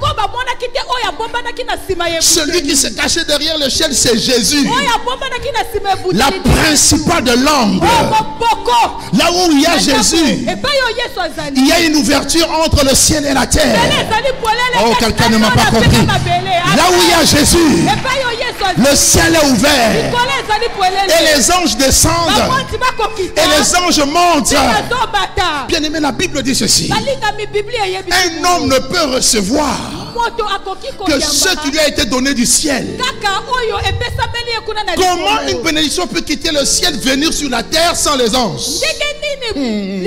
Celui qui se cachait derrière l'échelle, c'est Jésus, la principale de l'ombre. Là où il y a Jésus, il y a une ouverture entre le ciel et la terre. Oh, quelqu'un ne m'a pas compris. Là où il y a Jésus, le ciel est ouvert. Et les anges descendent. Et les anges montent. Bien aimé, la Bible dit ceci. Un homme ne peut recevoir que ce qui lui a été donné du ciel. Comment une bénédiction peut quitter le ciel, venir sur la terre sans les anges? Hmm.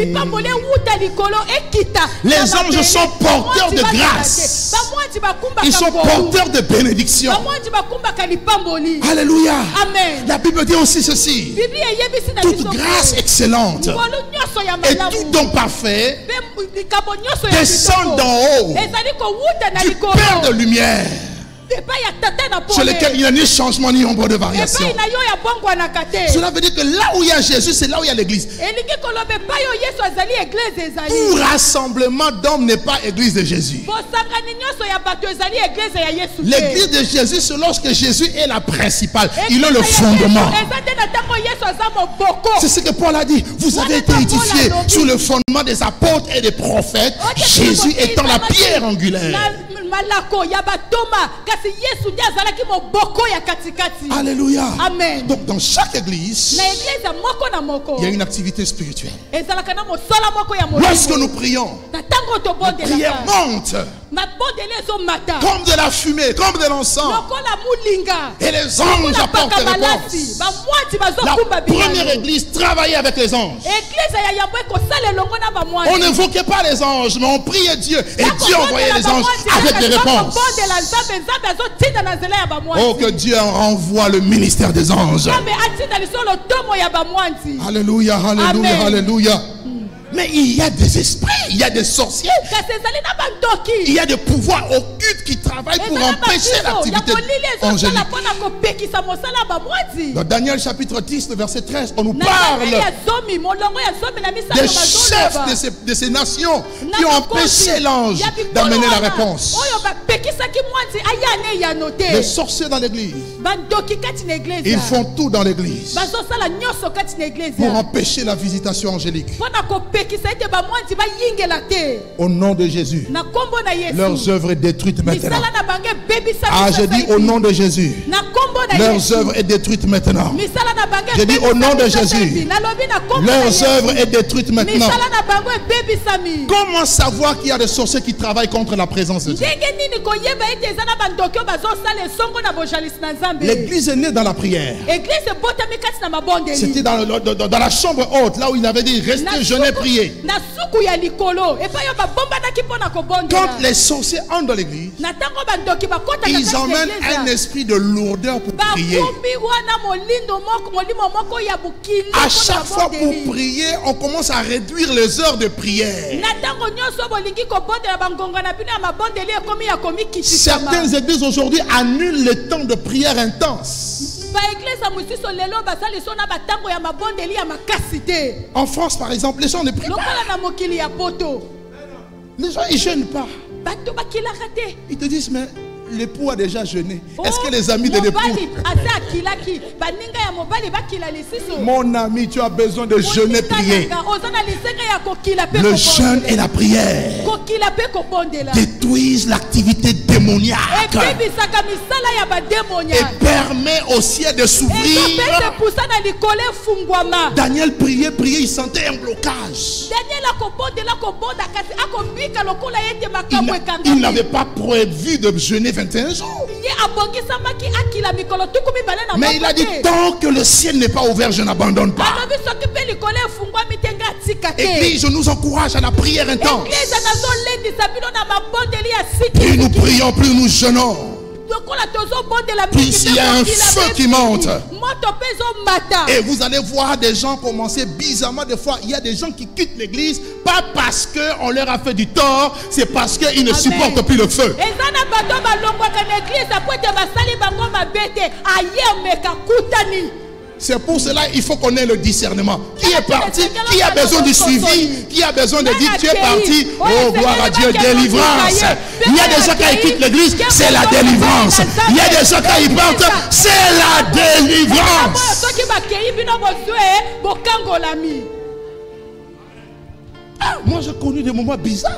Les anges sont porteurs de grâce. Ils sont porteurs de bénédiction. Alléluia. Amen. La Bible dit aussi ceci. Toute grâce excellente et tout don parfait descend d'en haut du Père de lumière, sur lequel il n'y a ni changement ni ombre de variation. Cela veut dire que là où il y a Jésus, c'est là où il y a l'église. Tout rassemblement d'hommes n'est pas église de Jésus. L'église de Jésus, c'est lorsque Jésus est la principale. Il est le fondement. C'est ce que Paul a dit. Vous avez été édifiés sur le fondement des apôtres et des prophètes, Jésus étant la pierre angulaire. Alléluia. Amen. Donc dans chaque église, il y a une activité spirituelle. Lorsque nous prions, la prière monte comme de la fumée, comme de l'encens. Et les anges apportent les réponses. La première église travaillait avec les anges. On n'invoquait pas les anges, mais on priait Dieu. Et Dieu envoyait les anges avec les réponses. Oh, que Dieu renvoie le ministère des anges. Alléluia, alléluia, Amen. alléluia. Mais il y a des esprits, il y a des sorciers, il y a des pouvoirs occultes qui travaillent pour empêcher l'activité angélique. Dans Daniel chapitre dix, verset treize, on nous parle des chefs de ces, de ces nations qui ont empêché l'ange d'amener la réponse. Les sorciers dans l'église, ils font tout dans l'église pour empêcher la visitation angélique. Au nom de Jésus, leurs œuvres est détruite maintenant. Ah, j'ai dit au nom de Jésus, leurs œuvres est détruite maintenant. J'ai dit au nom de Jésus, leurs œuvres est détruite maintenant. Comment savoir qu'il y a des sorciers qui travaillent contre la présence de Dieu? L'église est née dans la prière. C'était dans, le, dans, dans la chambre haute, là où il avait dit restez, jeûnez, priez. Quand les sorciers entrent dans l'église, ils emmènent un esprit de lourdeur pour prier. À chaque fois pour prier, on commence à réduire les heures de prière. Certaines églises aujourd'hui annulent le temps de prière intense. En France, par exemple, les gens ne prient pas. Les gens ils ne jeûnent pas. Ils te disent, mais l'époux a déjà jeûné. Est-ce que les amis de l'époux? Mon ami, tu as besoin de jeûner, prier. Le jeûne et la prière détruisent l'activité démoniaque et permet au ciel de s'ouvrir. Daniel priait, priait, il sentait un blocage. Il n'avait pas prévu de jeûner vingt et un jours. Mais il a dit, tant que le ciel n'est pas ouvert, je n'abandonne pas. Église, je nous encourage à la prière intense. Plus nous prions, plus nous jeûnons, plus il y a un feu qui monte. Et vous allez voir des gens commencer bizarrement. Des fois, il y a des gens qui quittent l'église, pas parce qu'on leur a fait du tort, c'est parce qu'ils ne supportent plus le feu. C'est pour cela qu'il faut qu'on ait le discernement. Qui est parti? Qui a besoin du suivi? Qui a besoin de dire tu es parti? Oh, gloire à Dieu, délivrance. Il y a des gens quand ils quittent l'église, c'est la délivrance. Il y a des gens quand ils partent, c'est la délivrance. Ah, moi j'ai connu des moments bizarres.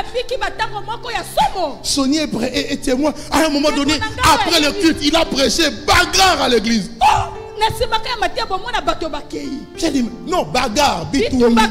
Sonia est témoin. À un moment donné, après le culte, il a prêché bagarre à l'église. J'ai dit, non, bagarre, bitumba.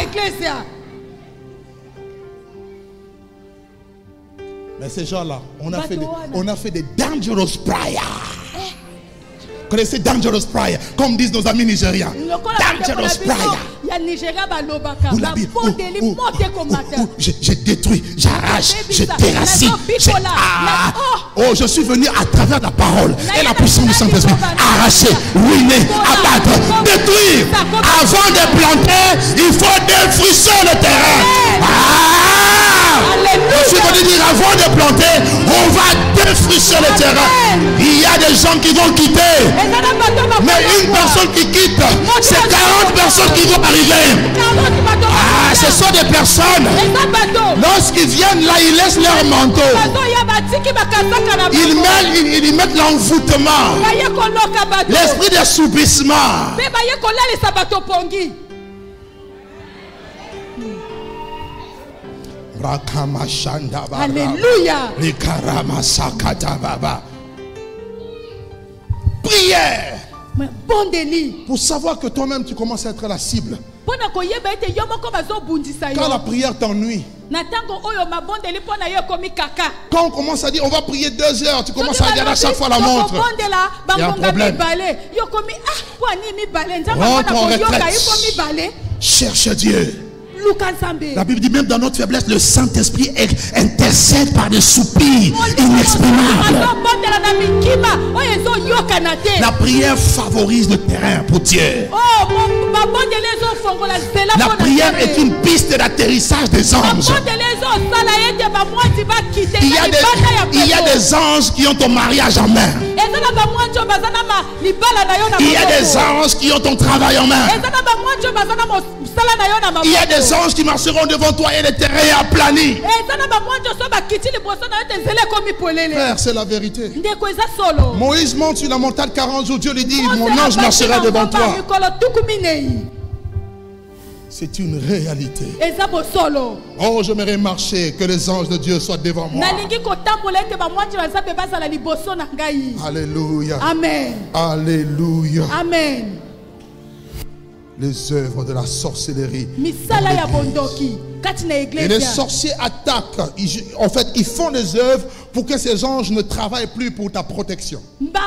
Mais ces gens-là, on a fait des, on a fait des dangerous prayers. Vous connaissez dangerous prayer, comme disent nos amis nigériens. Dangerous prayer. Où la Bible, où, où, où, où, je, je détruis, j'arrache, je déracine. Je, ah, oh, je suis venu à travers la parole et la puissance du Saint-Esprit. Arracher, ruiner, abattre, détruire. Avant de planter, il faut défricher le terrain. Ah, je suis venu dire avant de planter, on va défricher le terrain. Il y a des gens qui vont quitter. Mais une personne qui quitte, c'est quarante personnes qui vont arriver. Ah, ce sont des personnes. Lorsqu'ils viennent là, ils laissent leur manteau. Ils mettent, ils, ils mettent l'envoûtement, l'esprit d'assoupissement. Alléluia. Prière. Bon délit. Pour savoir que toi-même tu commences à être la cible. Quand la prière t'ennuie. Quand on commence à dire on va prier deux heures, tu commences à regarder à chaque fois la montre. Il y a un problème. Rentre en retraite. Cherche Dieu. La Bible dit même dans notre faiblesse, le Saint-Esprit intercède par des soupirs inexprimables. La prière favorise le terrain pour Dieu. La prière est une piste d'atterrissage des anges. Il y a des, il y a des anges qui ont ton mariage en main. Il y a des anges qui ont ton travail en main. Il y a des anges qui marcheront devant toi et les terrains aplanis. Frère, c'est la vérité. Moïse monte sur la montagne quarante jours. Dieu lui dit, mon ange marchera devant toi. C'est une réalité. Oh, j'aimerais marcher, que les anges de Dieu soient devant moi. Alléluia. Amen. Alléluia. Amen. Les œuvres de la sorcellerie. Et les sorciers attaquent. Ils, en fait, ils font des œuvres pour que ces anges ne travaillent plus pour ta protection.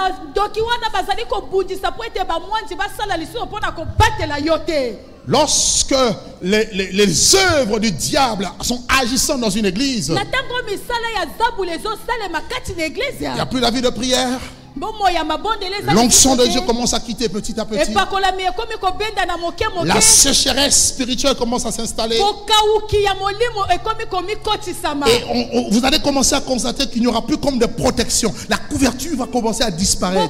Lorsque les, les, les œuvres du diable sont agissantes dans une église, il n'y a plus la vie de prière. L'onction de Dieu commence à quitter petit à petit. La sécheresse spirituelle commence à s'installer. Et on, on, vous allez commencer à constater qu'il n'y aura plus comme de protection. La couverture va commencer à disparaître.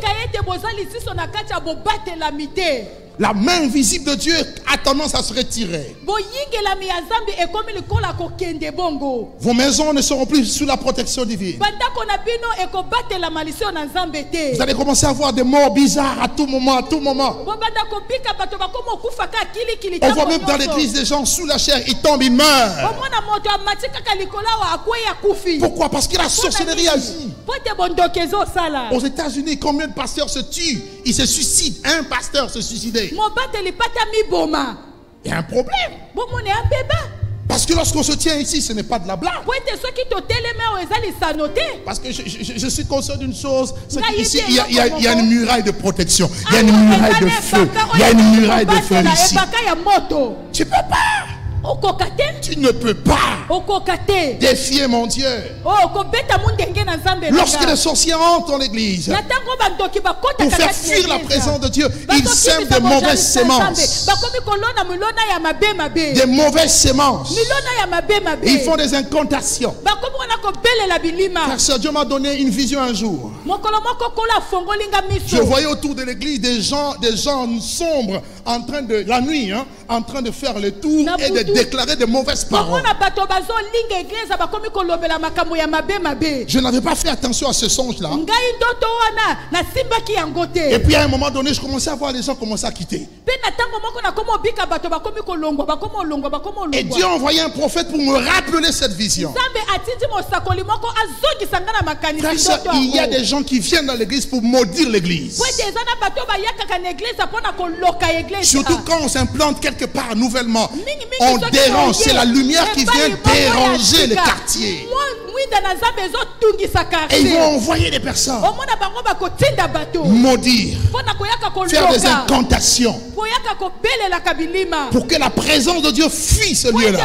La main invisible de Dieu a tendance à se retirer. Vos maisons ne seront plus sous la protection divine. Vous allez commencer à voir des morts bizarres à tout moment, à tout moment. On voit même dans l'église des gens sous la chair, ils tombent, ils meurent. Pourquoi? Parce que la sorcellerie agit. Aux États-Unis, combien de pasteurs se tuent? Ils se suicident. Un pasteur se suicidait. Il y a un problème. Parce que lorsqu'on se tient ici, ce n'est pas de la blague. Parce que je, je, je suis conscient d'une chose, c'est qu'ici, il y, a, il, y a, il y a une muraille de protection. Il y a une muraille de feu. Il y a une muraille de feu ici. Tu peux pas. Tu ne peux pas défier mon Dieu. Lorsque les sorciers entrent dans l'église pour faire fuir la présence de Dieu, ils sèment de mauvaises sémences. Des mauvaises sémences. Ils font des incantations. Car ce Dieu m'a donné une vision un jour. Je voyais autour de l'église des gens, des gens sombres en train de, la nuit, hein, en train de faire le tour et de déclarer de mauvaises paroles. Je n'avais pas fait attention à ce songe-là. Et puis à un moment donné, je commençais à voir les gens commencer à quitter. Et Dieu a envoyé un prophète pour me rappeler cette vision. Frère, ça, il y a des gens qui viennent dans l'église pour maudire l'église. Surtout quand on s'implante quelque part nouvellement, on dérange. C'est la lumière qui vient déranger le quartier. Et ils vont envoyer des personnes maudire, faire des incantations pour que la présence de Dieu fuit ce lieu-là.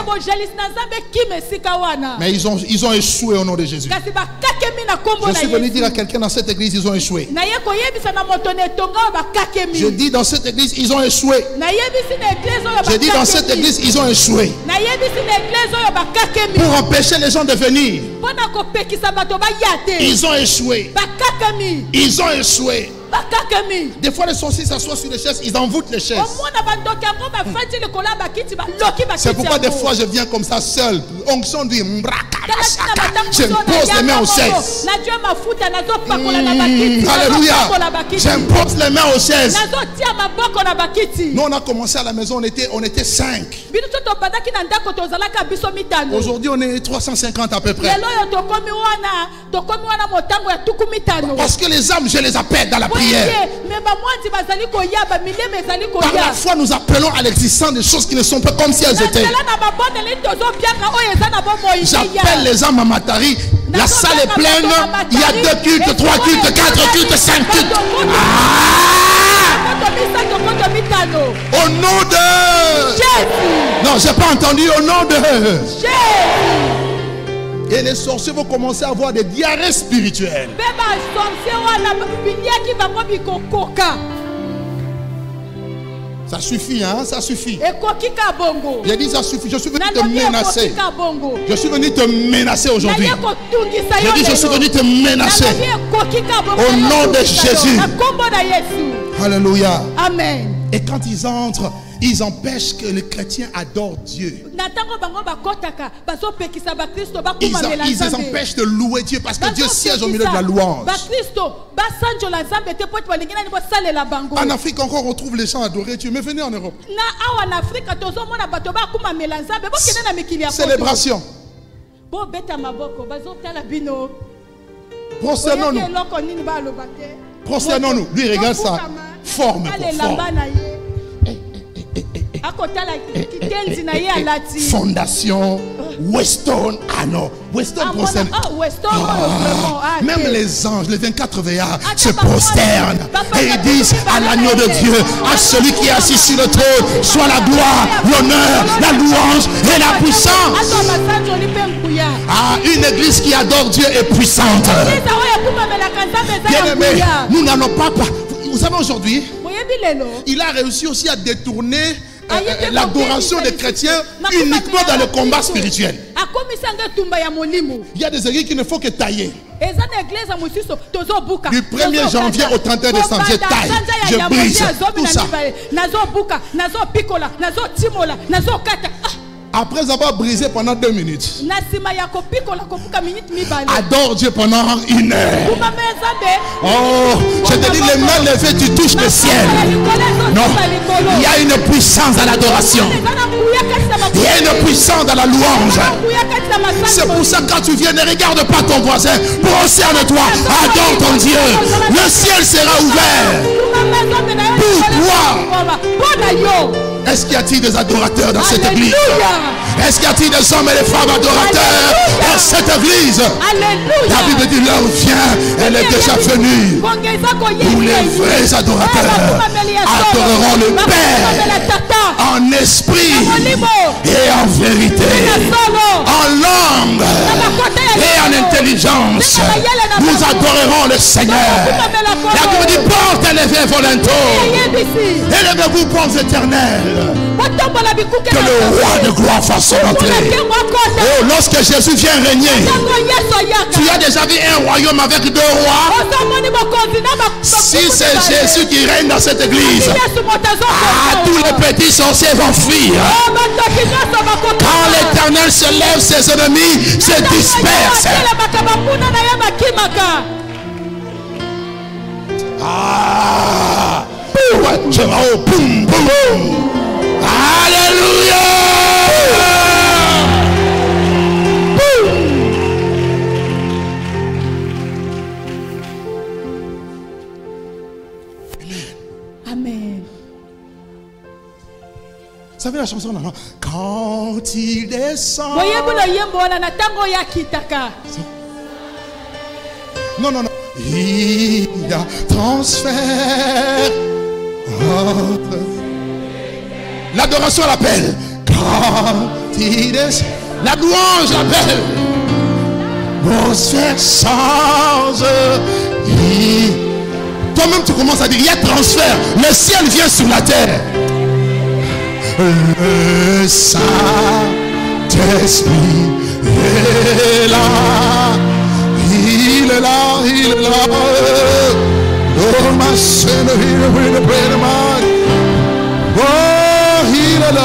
Mais ils ont, ils ont échoué au nom de Jésus. Je suis venu dire à quelqu'un dans cette église, ils ont échoué. Je dis dans cette église, ils ont échoué. Je dis dans cette église, ils ont échoué. Pour empêcher les gens de venir. Ils ont échoué. Ils ont échoué. Des fois les sorciers s'assoient sur les chaises, ils envoûtent les chaises. C'est pourquoi des fois je viens comme ça seul. Onction du je pose les mains aux chaises. Mmh, alléluia. J'impose les mains aux chaises. Nous on a commencé à la maison, on était, on était cinq. Aujourd'hui on est trois cent cinquante à peu près. Parce que les âmes, je les appelle dans la prière. Par la foi, nous appelons à l'existence des choses qui ne sont pas comme si elles étaient. J'appelle les âmes à Matari. La salle est pleine. Il y a deux cultes, trois cultes, quatre cultes, cinq cultes. Ah! Au nom de... Non, j'ai pas entendu. Au nom de... Et les sorciers vont commencer à avoir des diarrhées spirituelles. Ça suffit, hein, ça suffit. ekokika bongo. J'ai dit ça suffit, je suis venu te Nalobi menacer. ekokika bongo. Je suis venu te menacer aujourd'hui. Naye kotungisa yo J'ai dit je suis lelo. venu te menacer. Nalobi ekokika bongo. Au nom de Nakotungisa yo. Jésus. Na kombo na Yesu. Alléluia. Amen. Et quand ils entrent, ils empêchent que les chrétiens adorent Dieu. Natango bango bakotaka bazopekisa bakristo Ils, bakumamela ils les Nzambe. empêchent de louer Dieu parce que Dieu siège au milieu de la louange. bakristo basanjola Nzambe te po ete balingi nani bosalela bango. En Afrique encore on trouve les gens adorer Dieu. Mais venez en Europe. Na awa na Afrika tozomona bato bakumamela Nzambe bokende na mikili ya poto. Célébration. Bobeta maboko bazotala bino. Prosternons-nous. Oyoki eloko nini baloba te. Prosternons-nous. Lui regarde sa forme pour alelamba forme. na ye. Akotala kitenzi na ye alati. Fondation Weston. Ah non, Weston prosterne. Ah, Weston, vraiment. Ah, Même ok. les anges, les vingt-quatre veillards Ah, se papa, prosternent papa, et ils papa, disent papa, à l'agneau papa, de Dieu, à papa, celui qui est papa, assis sur le trône, soit la gloire, l'honneur, la louange et la puissance. Ato basanjoli pe nkuya. Ah, une église qui adore Dieu est puissante. Eza oyo ekumamelaka Nzambe eza Bien ya aimé, nkuya. nous n'allons pas. Vous savez, aujourd'hui, Boyebi lelo. il a réussi aussi à détourner euh, Aye euh, te l'adoration des kobebisa chrétiens lisusu. uniquement dans le combat Kristo. spirituel. Akomisa nga etumba ya molimo. Il y a des églises qu'il ne faut que tailler. Eza na église ya mosusu tozobuka. Du premier janvier au trente et un décembre, je taille, je brise, tout ça. Nazobuka, nazopikola, nazotimola, nazokata. Après avoir brisé pendant deux minutes, Na sima ya kopikola kopuka minute mibale. adore Dieu pendant une heure. Kumamela Nzambe. Oh, je te dis, les mains levées, tu touches le ciel. Non, il y a une puissance dans l'adoration. Il y a une puissance dans la louange. C'est pour ça que quand tu viens, ne regarde pas ton voisin. Prosterne-toi, adore ton Dieu. Le ciel sera ouvert. Est-ce qu'il y a-t-il des adorateurs dans cette église? Est-ce qu'il y a-t-il des hommes et des femmes adorateurs dans cette église? La Bible dit, l'heure vient, elle est déjà venue. Où les vrais adorateurs adoreront le Père en esprit et en vérité, en langue et en intelligence. Nous adorerons le Seigneur. La Bible dit, porte élevée volonté. Élevez-vous, portes éternelles. Que le roi de gloire fasse son entrée. Oh, lorsque Jésus vient régner, tu as déjà vu un royaume avec deux rois? Si c'est Jésus qui règne dans cette église, ah, tous les petits sorciers vont fuir. Quand l'Éternel se lève, ses ennemis se dispersent. Ah, boum, je vais au boum, boum, boum. Alléluia. Amen. Vous savez la chanson là, non? Quand il descend. Non, non, non. Il y a transfert entre. L'adoration l'appelle. Quand il descend. La louange l'appelle. L'atmosphère change. Il... Toi-même tu commences à dire, il y a transfert. Le ciel vient sur la terre. Le Saint-Esprit est là. Il est là, il est là. Oh, ma chaîne, il est là, oh, il est là.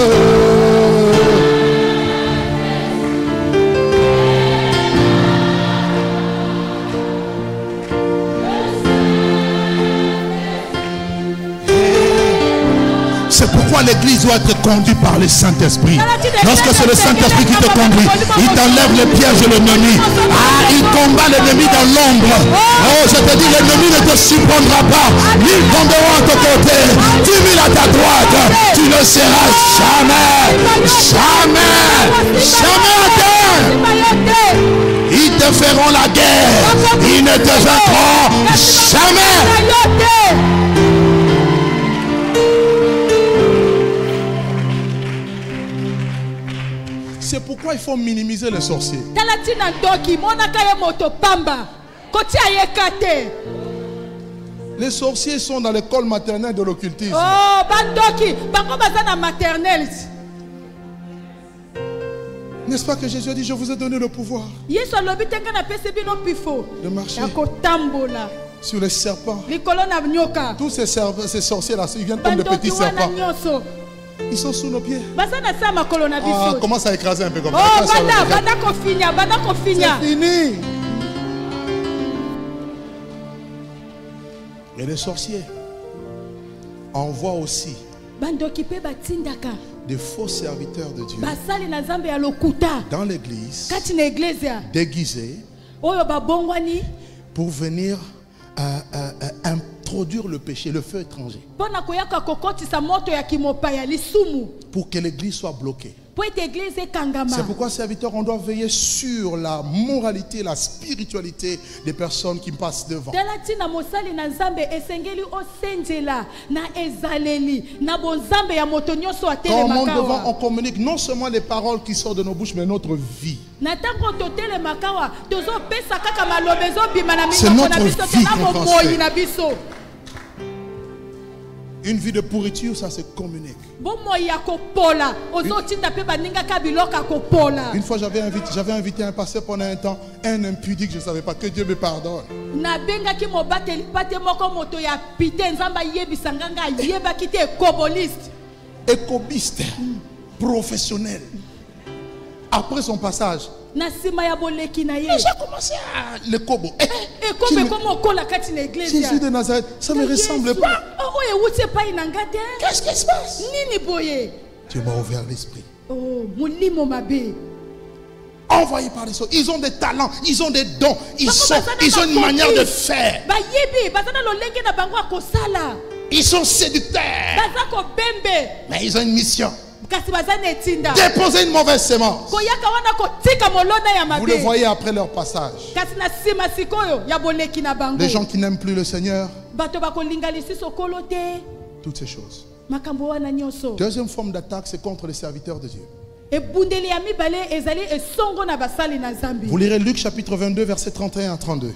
C'est pourquoi l'église doit être conduite par le Saint-Esprit. Lorsque c'est le Saint-Esprit qui te conduit, il t'enlève les pièges de l'ennemi. Ah, il combat l'ennemi dans l'ombre. Oh, je te dis, l'ennemi ne te surprendra pas. Ils tomberont à ton côté. dix mille à ta droite. Tu ne seras jamais, jamais, jamais atteint. Ils te feront la guerre. Ils ne te vaincront jamais. C'est pourquoi il faut minimiser les sorciers. Les sorciers sont dans l'école maternelle de l'occultisme. Oh, bandoki, bango bazana maternelle. N'est-ce pas que Jésus a dit, je vous ai donné le pouvoir Yesu alobi tenga na pese bino pifo. de marcher Ya kotambola. sur les serpents. Likolo na nyoka. Tous ces, serpents, ces sorciers là, ils viennent comme des petits Bandoki wana serpents. nyonso. Ils sont sous nos pieds. Bazana sa makolo na Ah, biso. commence à écraser un peu comme Oh, ça. banda, banda kofinya, banda kofinya. C'est fini. Et les sorciers envoient aussi Bandoki pe batindaka. des faux serviteurs de Dieu Basali na Nzambe ya lokuta. dans l'église, Kati na iglesia. déguisés, Oyo babongwani. pour venir euh, euh, euh, introduire le péché, le feu étranger, Pona koyaka kokotisa moto ya kimopaya lisumu. pour que l'église soit bloquée. Po ete église ekangama. C'est pourquoi, serviteurs, on doit veiller sur la moralité, la spiritualité des personnes qui passent devant. Tala tina mosali na Nzambe esengeli osenjela na ezaleli na bonzambe ya moto nyonso Quand on monte devant, on atelemakawa. communique non seulement les paroles qui sortent de nos bouches, mais notre vie. Na tango totelemakawa tozopesa kaka maloba ezobima na C'est minoko na notre biso vie te na qu'on bomoi transfère. na biso. Une vie de pourriture, ça se communique. Bomoi ya kopola ozotinda pe baningaka biloko ya kopola. Une fois, j'avais invité, j'avais invité un pasteur pendant un temps, un impudique, je ne savais pas, que Dieu me pardonne. Nabengaki mobateli pate moko moto ya pite nzamba yebisa nganga yebaki te koboliste. Écobiste, professionnel. Après son passage, Na sima ya boleki na ye. j'ai commencé à le kobo. Eh, E tu kobe me- komo kola kati na église. Jésus de Nazareth, ça ne me ressemble pas. Oh, ewuti epai na nga te. Qu'est-ce qui se passe? Nini boye? Dieu m'a ouvert l'esprit. Oh, molimo mabe. Envoyés par les autres. Ils ont des talents, ils ont des dons, ils, Bako sont, bazana ils ont une bakoki. manière de faire. Bayebi, bazana lolenge na bango akosala. Ils sont séducteurs, Baza kobembe. mais ils ont une mission. Kasi bazana etinda. Déposer une mauvaise sémence. Koyaka wana kotika molona ya Vous le mabe. voyez après leur passage. Kasi na sima sikoyo ya boleki na bango. Les gens qui n'aiment plus le Seigneur, Bato bakolinga lisusu kolo te. toutes ces choses. Makambo wana nyonso. Deuxième forme d'attaque, c'est contre les serviteurs de Dieu. Ebundeli ya mibale ezali esongo na basali na Nzambe. Vous lirez Luc chapitre vingt-deux, versets trente et un à trente-deux.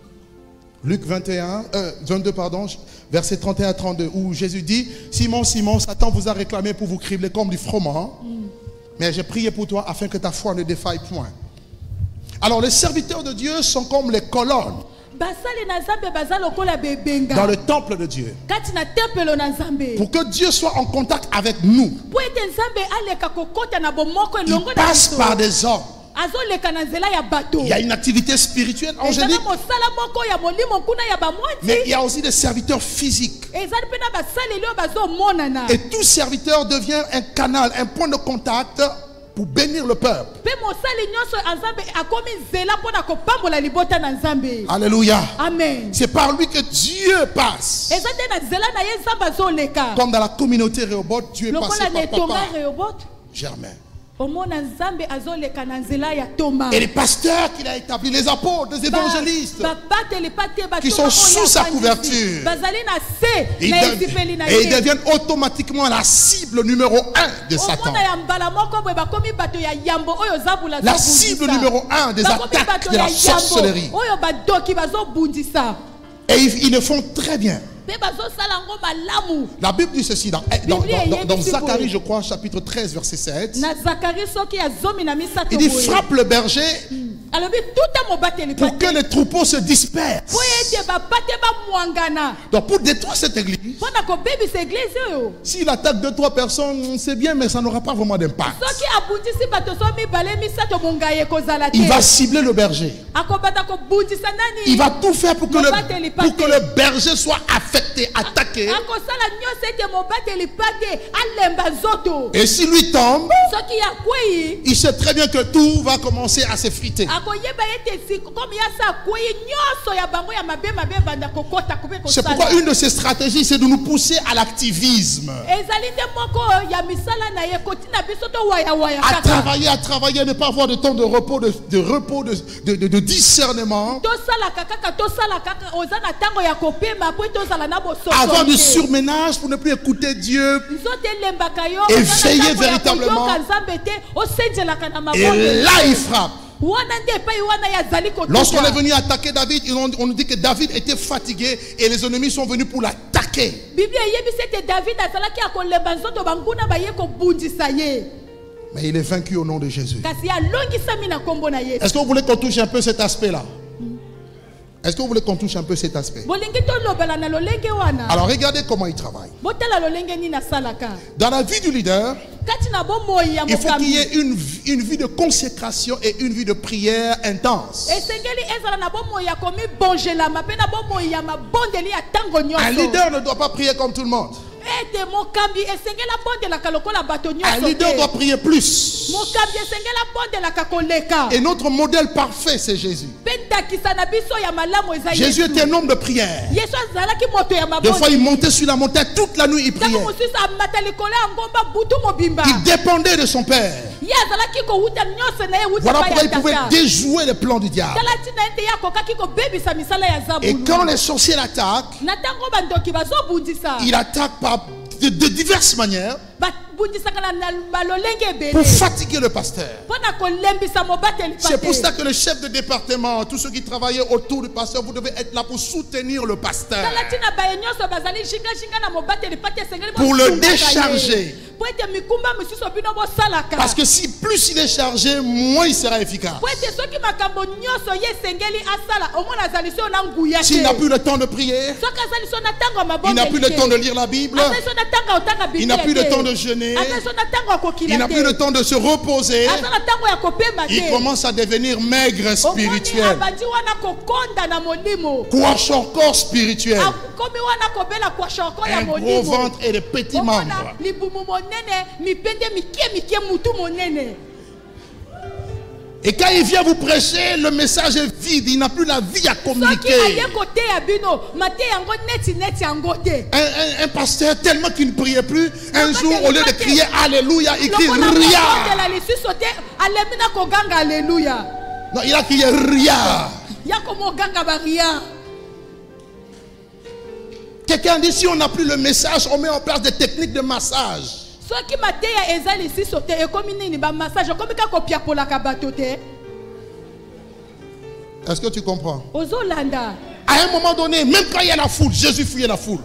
Luc vingt et un, euh, vingt-deux, pardon, verset trente et un à trente-deux, où Jésus dit, Simon, Simon, Satan vous a réclamé pour vous cribler comme du froment, mais j'ai prié pour toi afin que ta foi ne défaille point. Alors les serviteurs de Dieu sont comme les colonnes Basali na Nzambe baza lokola bebenga. dans le temple de Dieu. Kati na tempelo na Nzambe. Pour que Dieu soit en contact avec nous, Po ete Nzambe aleka kokota na bomoko il elongo na passe biso. par des hommes. Azoleka na nzela ya bato. Il y a une activité spirituelle Ezana angélique, mosala moko ya molimo kuna ya bamwati. mais il y a aussi des serviteurs physiques. Ezali pe na basaleli oyo bazomonana. Et tout serviteur devient un canal, un point de contact pour bénir le peuple. Pe mosali nyonso ya Nzambe akomi nzela mpona kopambola libota na Nzambe. Alléluia. Amen. C'est par lui que Dieu passe. Eza te na nzela na ye Nzambe azoleka. Comme dans la communauté Rehoboth, Dieu est passé Lokola na par etonga papa Rehoboth. Germain. Omona Nzambe azoleka na nzela ya Toma. Et les pasteurs qu'il a établis, les apôtres, les évangélistes, qui sont sous sa couverture. Et ils, dev- et ils deviennent automatiquement la cible numéro un de Satan. La cible numéro un des attaques de la sorcellerie. Et ils, ils le font très bien. La Bible dit ceci dans, dans, dans, dans, dans Zacharie, je crois, chapitre treize, verset sept. Il dit, frappe le berger pour que les troupeaux se dispersent. Donc pour détruire cette église, s'il attaque deux, trois personnes, c'est bien, mais ça n'aura pas vraiment d'impact. Il va cibler le berger. Il va tout faire pour que le, pour que le berger soit affecté, attaqué. Et si lui tombe, il sait très bien que tout va commencer à s'effriter. C'est pourquoi une de ses stratégies, c'est de nous pousser à l'activisme. À travailler, à travailler, ne pas avoir de temps de repos, de, de repos, de, de, de, de discernement. Avoir du surménage pour ne plus écouter Dieu. Et veiller véritablement. Et là, il frappe. Lorsqu'on est venu attaquer David, on, on nous dit que David était fatigué et les ennemis sont venus pour l'attaquer. Mais il est vaincu au nom de Jésus. Est-ce que vous voulez qu'on touche un peu cet aspect-là? Est-ce que vous voulez qu'on touche un peu cet aspect? Alors regardez comment il travaille. Dans la vie du leader, il faut qu'il y ait une, une vie de consécration et une vie de prière intense. Un leader ne doit pas prier comme tout le monde. Un leader doit prier plus. Et notre modèle parfait, c'est Jésus. Jésus était un homme de prière. Des fois, il montait sur la montagne toute la nuit, il priait. Il dépendait de son Père. Voilà pourquoi il pouvait déjouer les plans du diable. Et quand les sorciers l'attaquent, il attaque par de, de diverses manières pour fatiguer le pasteur. C'est pour ça que le chef de département, tous ceux qui travaillaient autour du pasteur, vous devez être là pour soutenir le pasteur, pour le décharger. Parce que si plus il est chargé, moins il sera efficace. S'il n'a plus le temps de prier, il n'a plus le temps de lire la Bible, il n'a plus le temps de jeûner, il n'a plus le temps de se reposer, il commence à devenir maigre spirituel, kwashiorkor spirituel, un gros ventre et de petits membres. Et quand il vient vous prêcher, le message est vide, il n'a plus la vie à communiquer. Un, un, un pasteur tellement qu'il ne priait plus, un jour au lieu de crier Alléluia, il crie Ria. Non, il a crié Ria. Quelqu'un dit si on n'a plus le message, on met en place des techniques de massage. Est-ce que tu comprends? À un moment donné, même quand il y a la foule, Jésus fuyait la foule.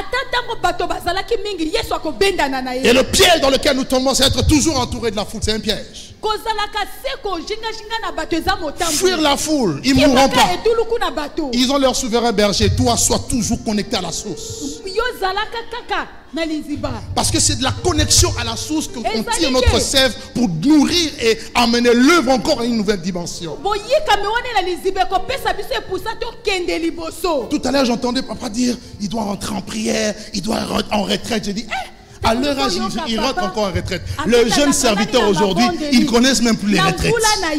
Et le piège dans lequel nous tombons, c'est être toujours entouré de la foule. C'est un piège. Fuir la foule, ils ne mourront pas. Ils ont leur souverain berger. Toi, sois toujours connecté à la source. Parce que c'est de la connexion à la source qu'on tire notre sève pour nourrir et amener l'œuvre encore à une nouvelle dimension. Tout à l'heure, j'entendais papa dire il doit rentrer en prière, il doit rentrer en retraite. J'ai dit, eh, à leur âge, il, il rentre encore en retraite. Les jeunes serviteurs aujourd'hui, ils ne connaissent même plus les retraites.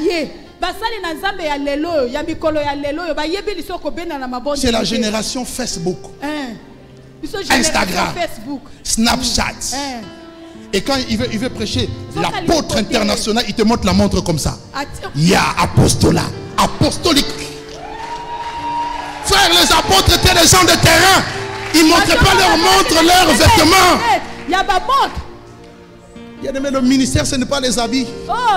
C'est la génération Facebook, Instagram, Snapchat. Et quand il veut, il veut prêcher l'apôtre international, il te montre la montre comme ça. Il y a apostolat, apostolique. Frère, les apôtres étaient des gens de terrain. Ils ne montraient pas leur montre, leurs vêtements. Il y a ma montre. Le ministère, ce n'est pas les habits. Ah,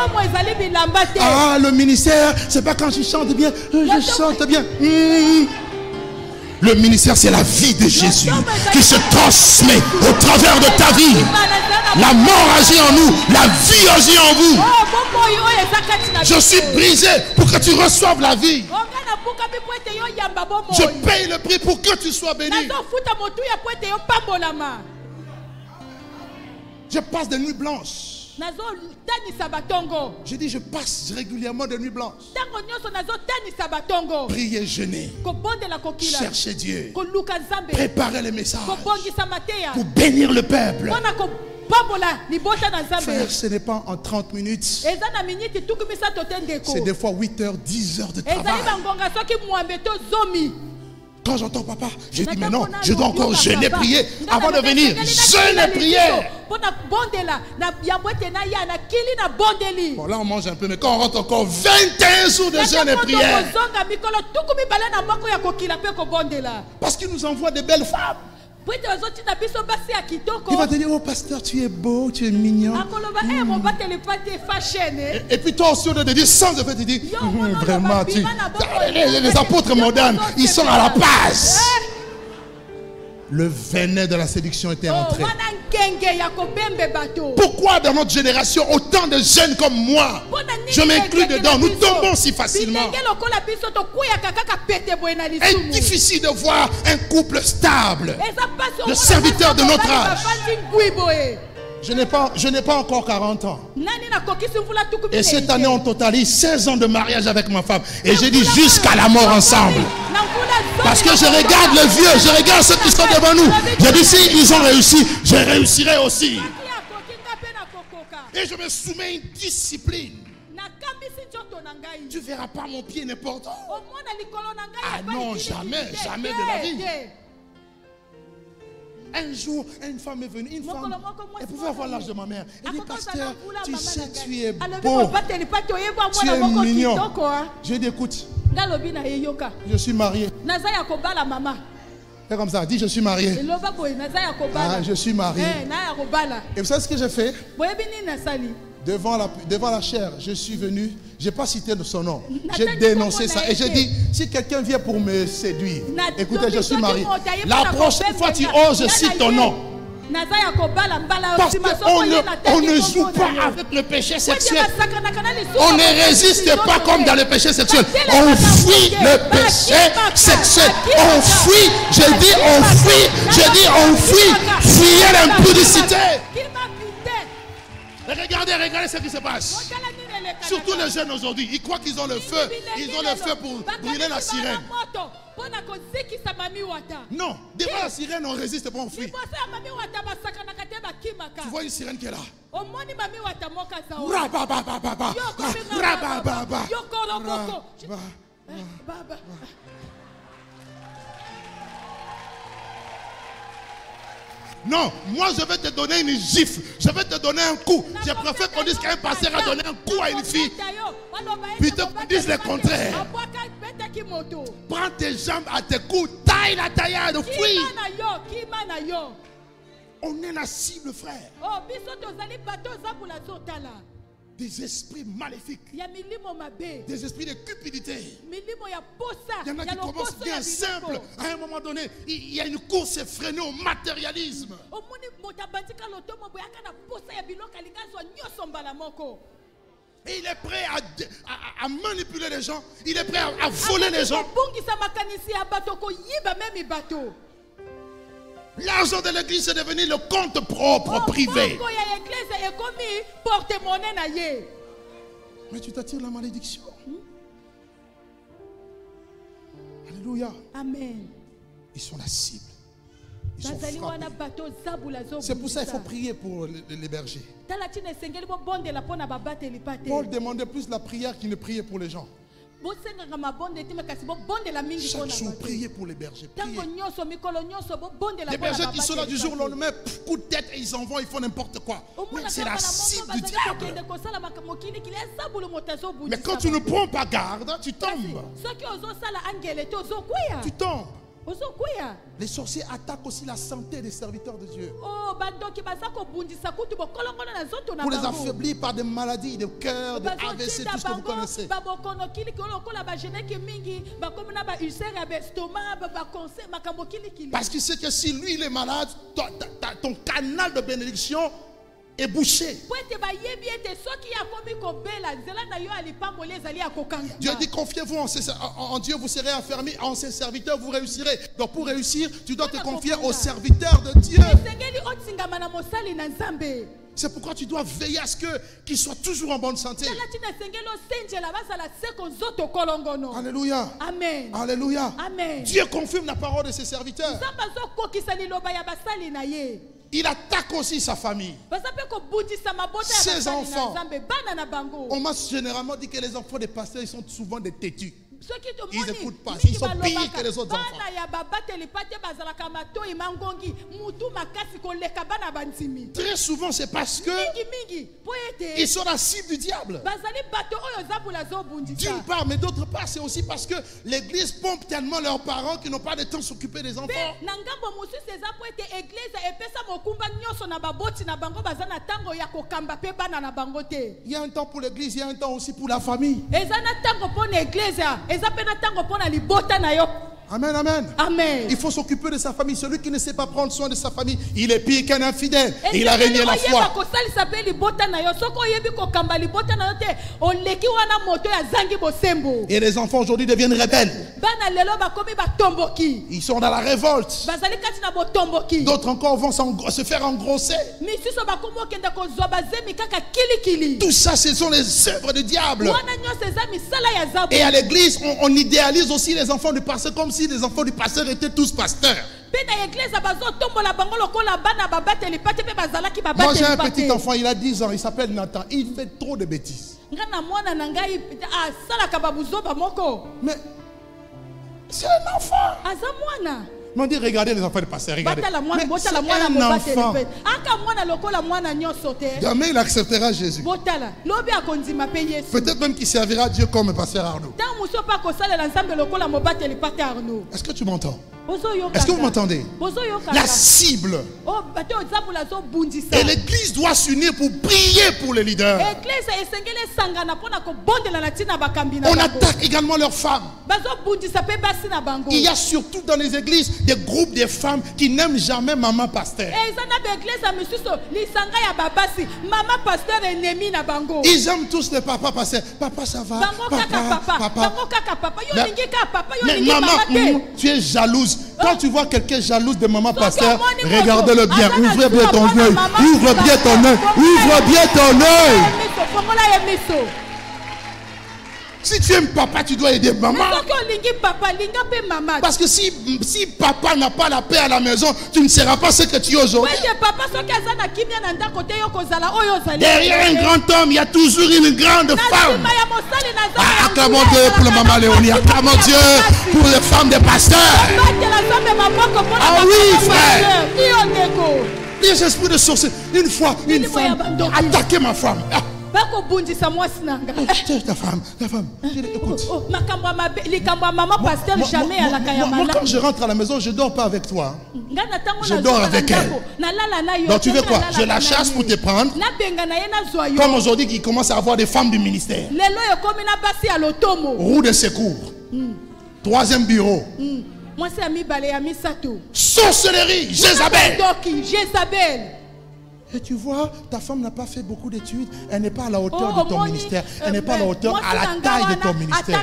le ministère, c'est pas quand je chante bien, je chante bien. Mmh. Le ministère, c'est la vie de Jésus qui se transmet au travers de ta vie. La mort agit en nous, la vie agit en vous. Je suis brisé pour que tu reçoives la vie. Je paye le prix pour que tu sois béni. Je passe des nuits blanches. Je dis, je passe régulièrement de nuits blanches. Prier, jeûner, chercher Dieu, préparer les messages pour bénir le peuple. Frère, ce n'est pas en trente minutes. C'est des fois huit heures, dix heures de travail. Quand j'entends papa, je dis mais non, je dois encore jeûner, prier avant de venir. Jeûne et prière. Bon, là on mange un peu, mais quand on rentre encore vingt et un jours de jeûne et prière. Parce qu'il nous envoie des belles femmes. Il va te dire, oh pasteur, tu es beau, tu es mignon. Et, et puis toi aussi, on te dit, sans effet, tu dis, hum, vraiment, tu... Les, les apôtres modernes, ils sont à la page. Le venin de la séduction était entré. Pourquoi dans notre génération, autant de jeunes comme moi, je m'inclus dedans, nous tombons si facilement? C'est difficile de voir un couple stable, le serviteur de notre âge. Je n'ai pas, je n'ai pas encore quarante ans. Et cette année, on totalise seize ans de mariage avec ma femme. Et j'ai dit jusqu'à la mort ensemble. Parce que je regarde les vieux, je regarde ceux qui sont devant nous. Je dis si ils ont réussi, je réussirai aussi. Et je me soumets à une discipline. Tu ne verras pas mon pied n'importe où. Ah non, jamais, jamais de la vie. Un jour, une femme est venue, une femme, elle pouvait avoir l'âge de ma mère. Elle dit, pasteur, tu sais, tu es beau, tu es mignon. Je lui ai dit, écoute, je suis marié. C'est comme ça, dis, je suis marié. Ah, je suis marié. Et vous savez ce que j'ai fait? Devant la, devant la chair, je suis venu, je n'ai pas cité son nom. J'ai dénoncé ça. Et j'ai dit, si quelqu'un vient pour me séduire, écoutez, je suis marié. La prochaine fois, tu oses, je cite ton nom. Parce qu'on ne, on ne joue pas avec le péché sexuel. On ne résiste pas comme dans le péché sexuel. On fuit le péché sexuel. On fuit, je dis on fuit, je dis on fuit. Fuyez l'impudicité. Regardez, regardez ce qui se passe. Surtout les jeunes aujourd'hui, ils croient qu'ils ont le feu. Ils ont le feu pour brûler la sirène. Non, devant la sirène, on résiste pas, on fuit. Tu vois une sirène qui est là. Rababababa. Rabababa. Non, moi je vais te donner une gifle. Je vais te donner un coup. Je préfère qu'on dise qu'un pasteur a donné un coup à une fille plutôt qu'on dise le contraire. Prends tes jambes à tes coups, taille la taillade, fuis. On est la cible, frère. Des esprits maléfiques, des esprits de cupidité. Il y en a qui commencent bien simple. À un moment donné, il y a une course effrénée au matérialisme. Et il est prêt à, à, à manipuler les gens. Il est prêt à, à voler les gens. L'argent de l'église est devenu le compte propre privé. Mais tu t'attires la malédiction. Alléluia. Amen. Ils sont la cible. Ils sont frappés. C'est pour ça qu'il faut prier pour les, les bergers. Paul demandait plus la prière qu'il ne priait pour les gens. Chaque jour, priez pour les bergers. Priez. Les bergers qui sont là du jour au lendemain, coup de tête et ils en vont, ils font n'importe quoi. Mais c'est la cible du diable. Mais quand tu ne prends pas garde, tu tombes. Tu tombes. Les sorciers attaquent aussi la santé des serviteurs de Dieu. Pour les affaiblir par des maladies de cœur, de A V C, tout ce que vous connaissez. Parce qu'il sait que si lui il est malade, ton, ton canal de bénédiction est bouché. Dieu dit confiez-vous en, en, en Dieu, vous serez affermis, en ses serviteurs vous réussirez. Donc pour réussir, tu dois te confier aux serviteurs de Dieu. C'est pourquoi tu dois veiller à ce que qu'ils soient toujours en bonne santé. Alléluia. Amen. Alléluia. Amen. Dieu confirme la parole de ses serviteurs. Il attaque aussi sa famille, ses enfants. On m'a généralement dit que les enfants des pasteurs ils sont souvent des têtus. Ils n'écoutent pas. Ils sont pires que les autres enfants. Très souvent, c'est parce que ils sont la cible du diable. D'une part, mais d'autre part, c'est aussi parce que l'église pompe tellement leurs parents qu'ils n'ont pas de temps de s'occuper des enfants. Il y a un temps pour l'église, il y a un temps aussi pour la famille. Amen, amen. Amen. Il faut s'occuper de sa famille. Celui qui ne sait pas prendre soin de sa famille, il est pire qu'un infidèle. Et il a régné la foi. Et les enfants aujourd'hui deviennent rebelles. Ils sont dans la révolte. D'autres encore vont se faire engrosser. Tout ça, ce sont les œuvres du diable. Et à l'église, on, on idéalise aussi les enfants du pasteur comme si les enfants du pasteur étaient tous pasteurs. Moi j'ai un petit enfant, il a dix ans, il s'appelle Nathan. Il fait trop de bêtises. Mais c'est un enfant. On dit regardez les enfants du pasteur, regardez. Mais c'est un enfant. Demain il acceptera Jésus. Peut-être même qu'il servira Dieu comme pasteur Arnaud. Est-ce que tu m'entends? Est-ce que vous m'entendez? La cible. Et l'église doit s'unir pour prier pour les leaders. On attaque également leurs femmes. Il y a surtout dans les églises des groupes de femmes qui n'aiment jamais maman pasteur. Ils aiment tous les papas pasteur. Papa ça va. Papa, papa. Mais, mais maman, tu es jalouse. Quand tu vois quelqu'un jalouse de maman pasteur, regarde-le bien. Ouvre bien ton œil. Ouvre bien ton œil. Ouvre bien ton œil. Si tu aimes papa, tu dois aider maman. Parce que si, si papa n'a pas la paix à la maison, tu ne seras pas ce que tu es aujourd'hui. Derrière un grand homme, il y a toujours une grande femme. Ah, acclamons Dieu pour la maman Léonie. Acclamons Dieu pour les femmes des pasteurs. Ah oui, frère. Les esprits de sorcier. Une fois, une femme a attaqué ma femme. Ah. Ta femme, ta femme, écoute. Moi, quand je rentre à la maison, je ne dors pas avec toi. Je dors avec elle. Donc tu veux quoi? Je la chasse pour te prendre. Comme aujourd'hui, qui commence à avoir des femmes du ministère. Roue de secours. Troisième bureau. Sorcellerie, Jézabel. Et tu vois, ta femme n'a pas fait beaucoup d'études. Elle n'est pas à la hauteur oh, de ton ministère. Elle n'est pas à la hauteur, à la taille de ton ministère.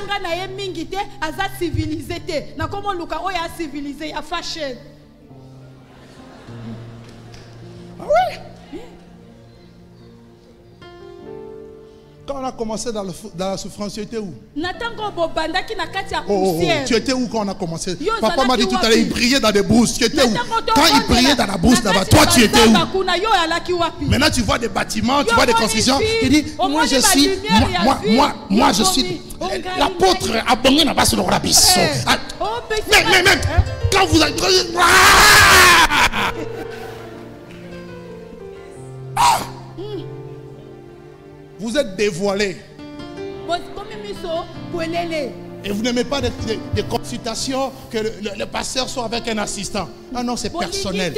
Ah oui? Quand on a commencé dans, le, dans la souffrance, tu étais où? Oh, oh, oh. Tu étais où quand on a commencé? Papa m'a dit tout à l'heure, il brillait dans des brousses. Tu étais où? Quand il brillait dans la brousse là-bas, toi tu étais où? Maintenant tu vois des bâtiments, tu vois des constructions. Il dit, moi je suis, moi, moi, moi, moi je suis l'apôtre abonné n'a pas sur le rabis. Mais, mais, mais, quand vous avez... Ah! Vous êtes dévoilé. Et vous n'aimez pas des, des, des consultations que le, le, le pasteur soit avec un assistant. Ah non, c'est personnel.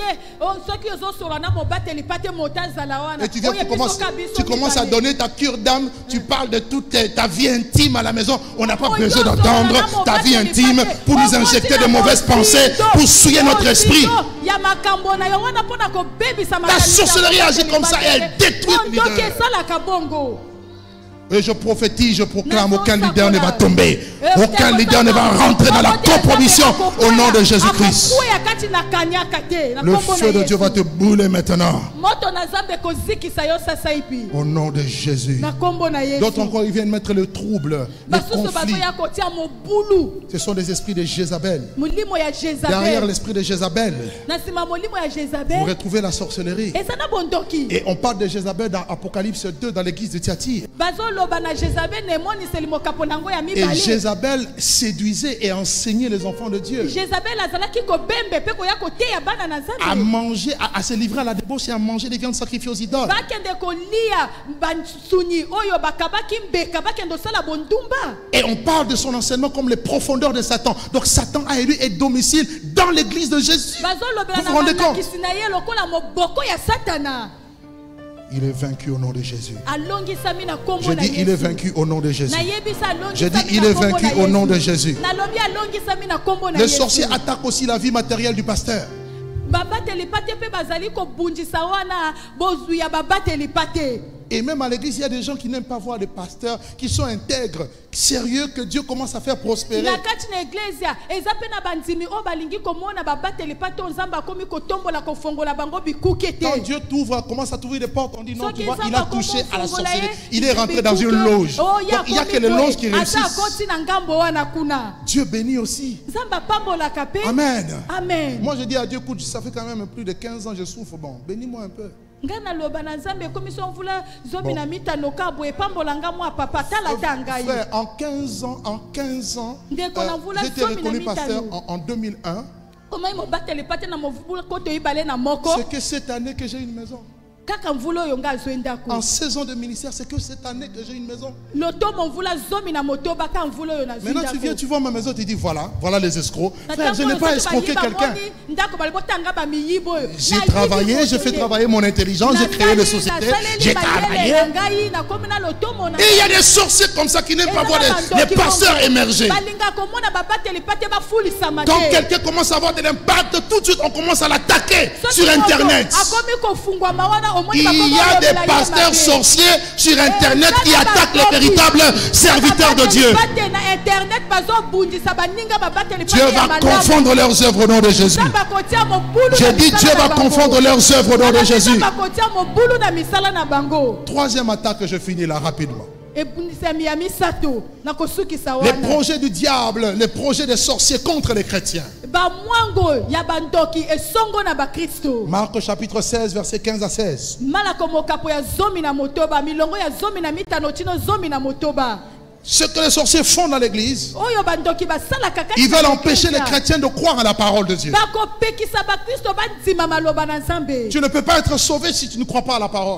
Et tu, viens, tu, commences, tu commences à donner ta cure d'âme. Tu parles de toute ta, ta vie intime à la maison. On n'a pas besoin d'entendre ta vie intime pour nous injecter de mauvaises pensées, pour souiller notre esprit. La sorcellerie agit comme ça et elle détruit le leader. Et je prophétise, je proclame, aucun leader ne va tomber. Aucun leader ne va rentrer dans la compromission au nom de Jésus-Christ. Le feu de Dieu va te brûler maintenant. Au nom de Jésus. D'autres encore, ils viennent mettre le trouble, le conflit. Ce sont des esprits de Jézabel. Derrière l'esprit de Jézabel, vous retrouvez la sorcellerie. Et on parle de Jézabel dans Apocalypse deux, dans l'église de Thyatire. Et Jézabel séduisait et enseignait les enfants de Dieu à manger, à, à se livrer à la débauche et à manger des viandes sacrifiées aux idoles. Et on parle de son enseignement comme les profondeurs de Satan. Donc Satan a élu et domicile dans l'église de Jésus. Vous vous rendez compte? Il est vaincu au nom de Jésus. Je dis il est vaincu au nom de Jésus. Je dis il est vaincu au nom de Jésus. Le sorcier attaque aussi la vie matérielle du pasteur. Et même à l'église, il y a des gens qui n'aiment pas voir des pasteurs qui sont intègres, sérieux, que Dieu commence à faire prospérer. Quand Dieu t'ouvre, commence à t'ouvrir des portes, on dit non, tu vois, il a touché à la sorcellerie. Il est rentré dans une loge. Donc, il n'y a que les loges qui réussissent. Dieu bénit aussi. Amen. Amen. Moi, je dis à Dieu, écoute, ça fait quand même plus de quinze ans que je souffre. Bon, bénis-moi un peu. Bon. Frère, en quinze ans, en quinze ans, euh, j'étais reconnu pasteur en, en deux mille un. C'est que cette année que j'ai une maison. En seize ans de ministère, c'est que cette année que j'ai une maison. Maintenant tu viens, tu vois ma maison, tu dis voilà, voilà les escrocs. Frère, je n'ai pas escroqué quelqu'un. J'ai travaillé, j'ai fait travailler mon intelligence, j'ai créé des sociétés, j'ai travaillé. Et il y a des sorciers comme ça qui n'aiment pas voir les, les pasteurs émerger. Quand quelqu'un commence à avoir de l'impact, tout de suite on commence à l'attaquer sur Internet. Il y a des pasteurs sorciers sur Internet qui attaquent les véritables serviteurs de Dieu. Dieu va confondre leurs œuvres au nom de Jésus. J'ai dit Dieu va confondre leurs œuvres au nom de Jésus. Troisième attaque que je finis là rapidement. Les projets du diable, les projets des sorciers contre les chrétiens. Marc chapitre seize, versets quinze à seize. Ce que les sorciers font dans l'église, ils veulent empêcher les chrétiens de croire à la parole de Dieu. Tu ne peux pas être sauvé si tu ne crois pas à la parole.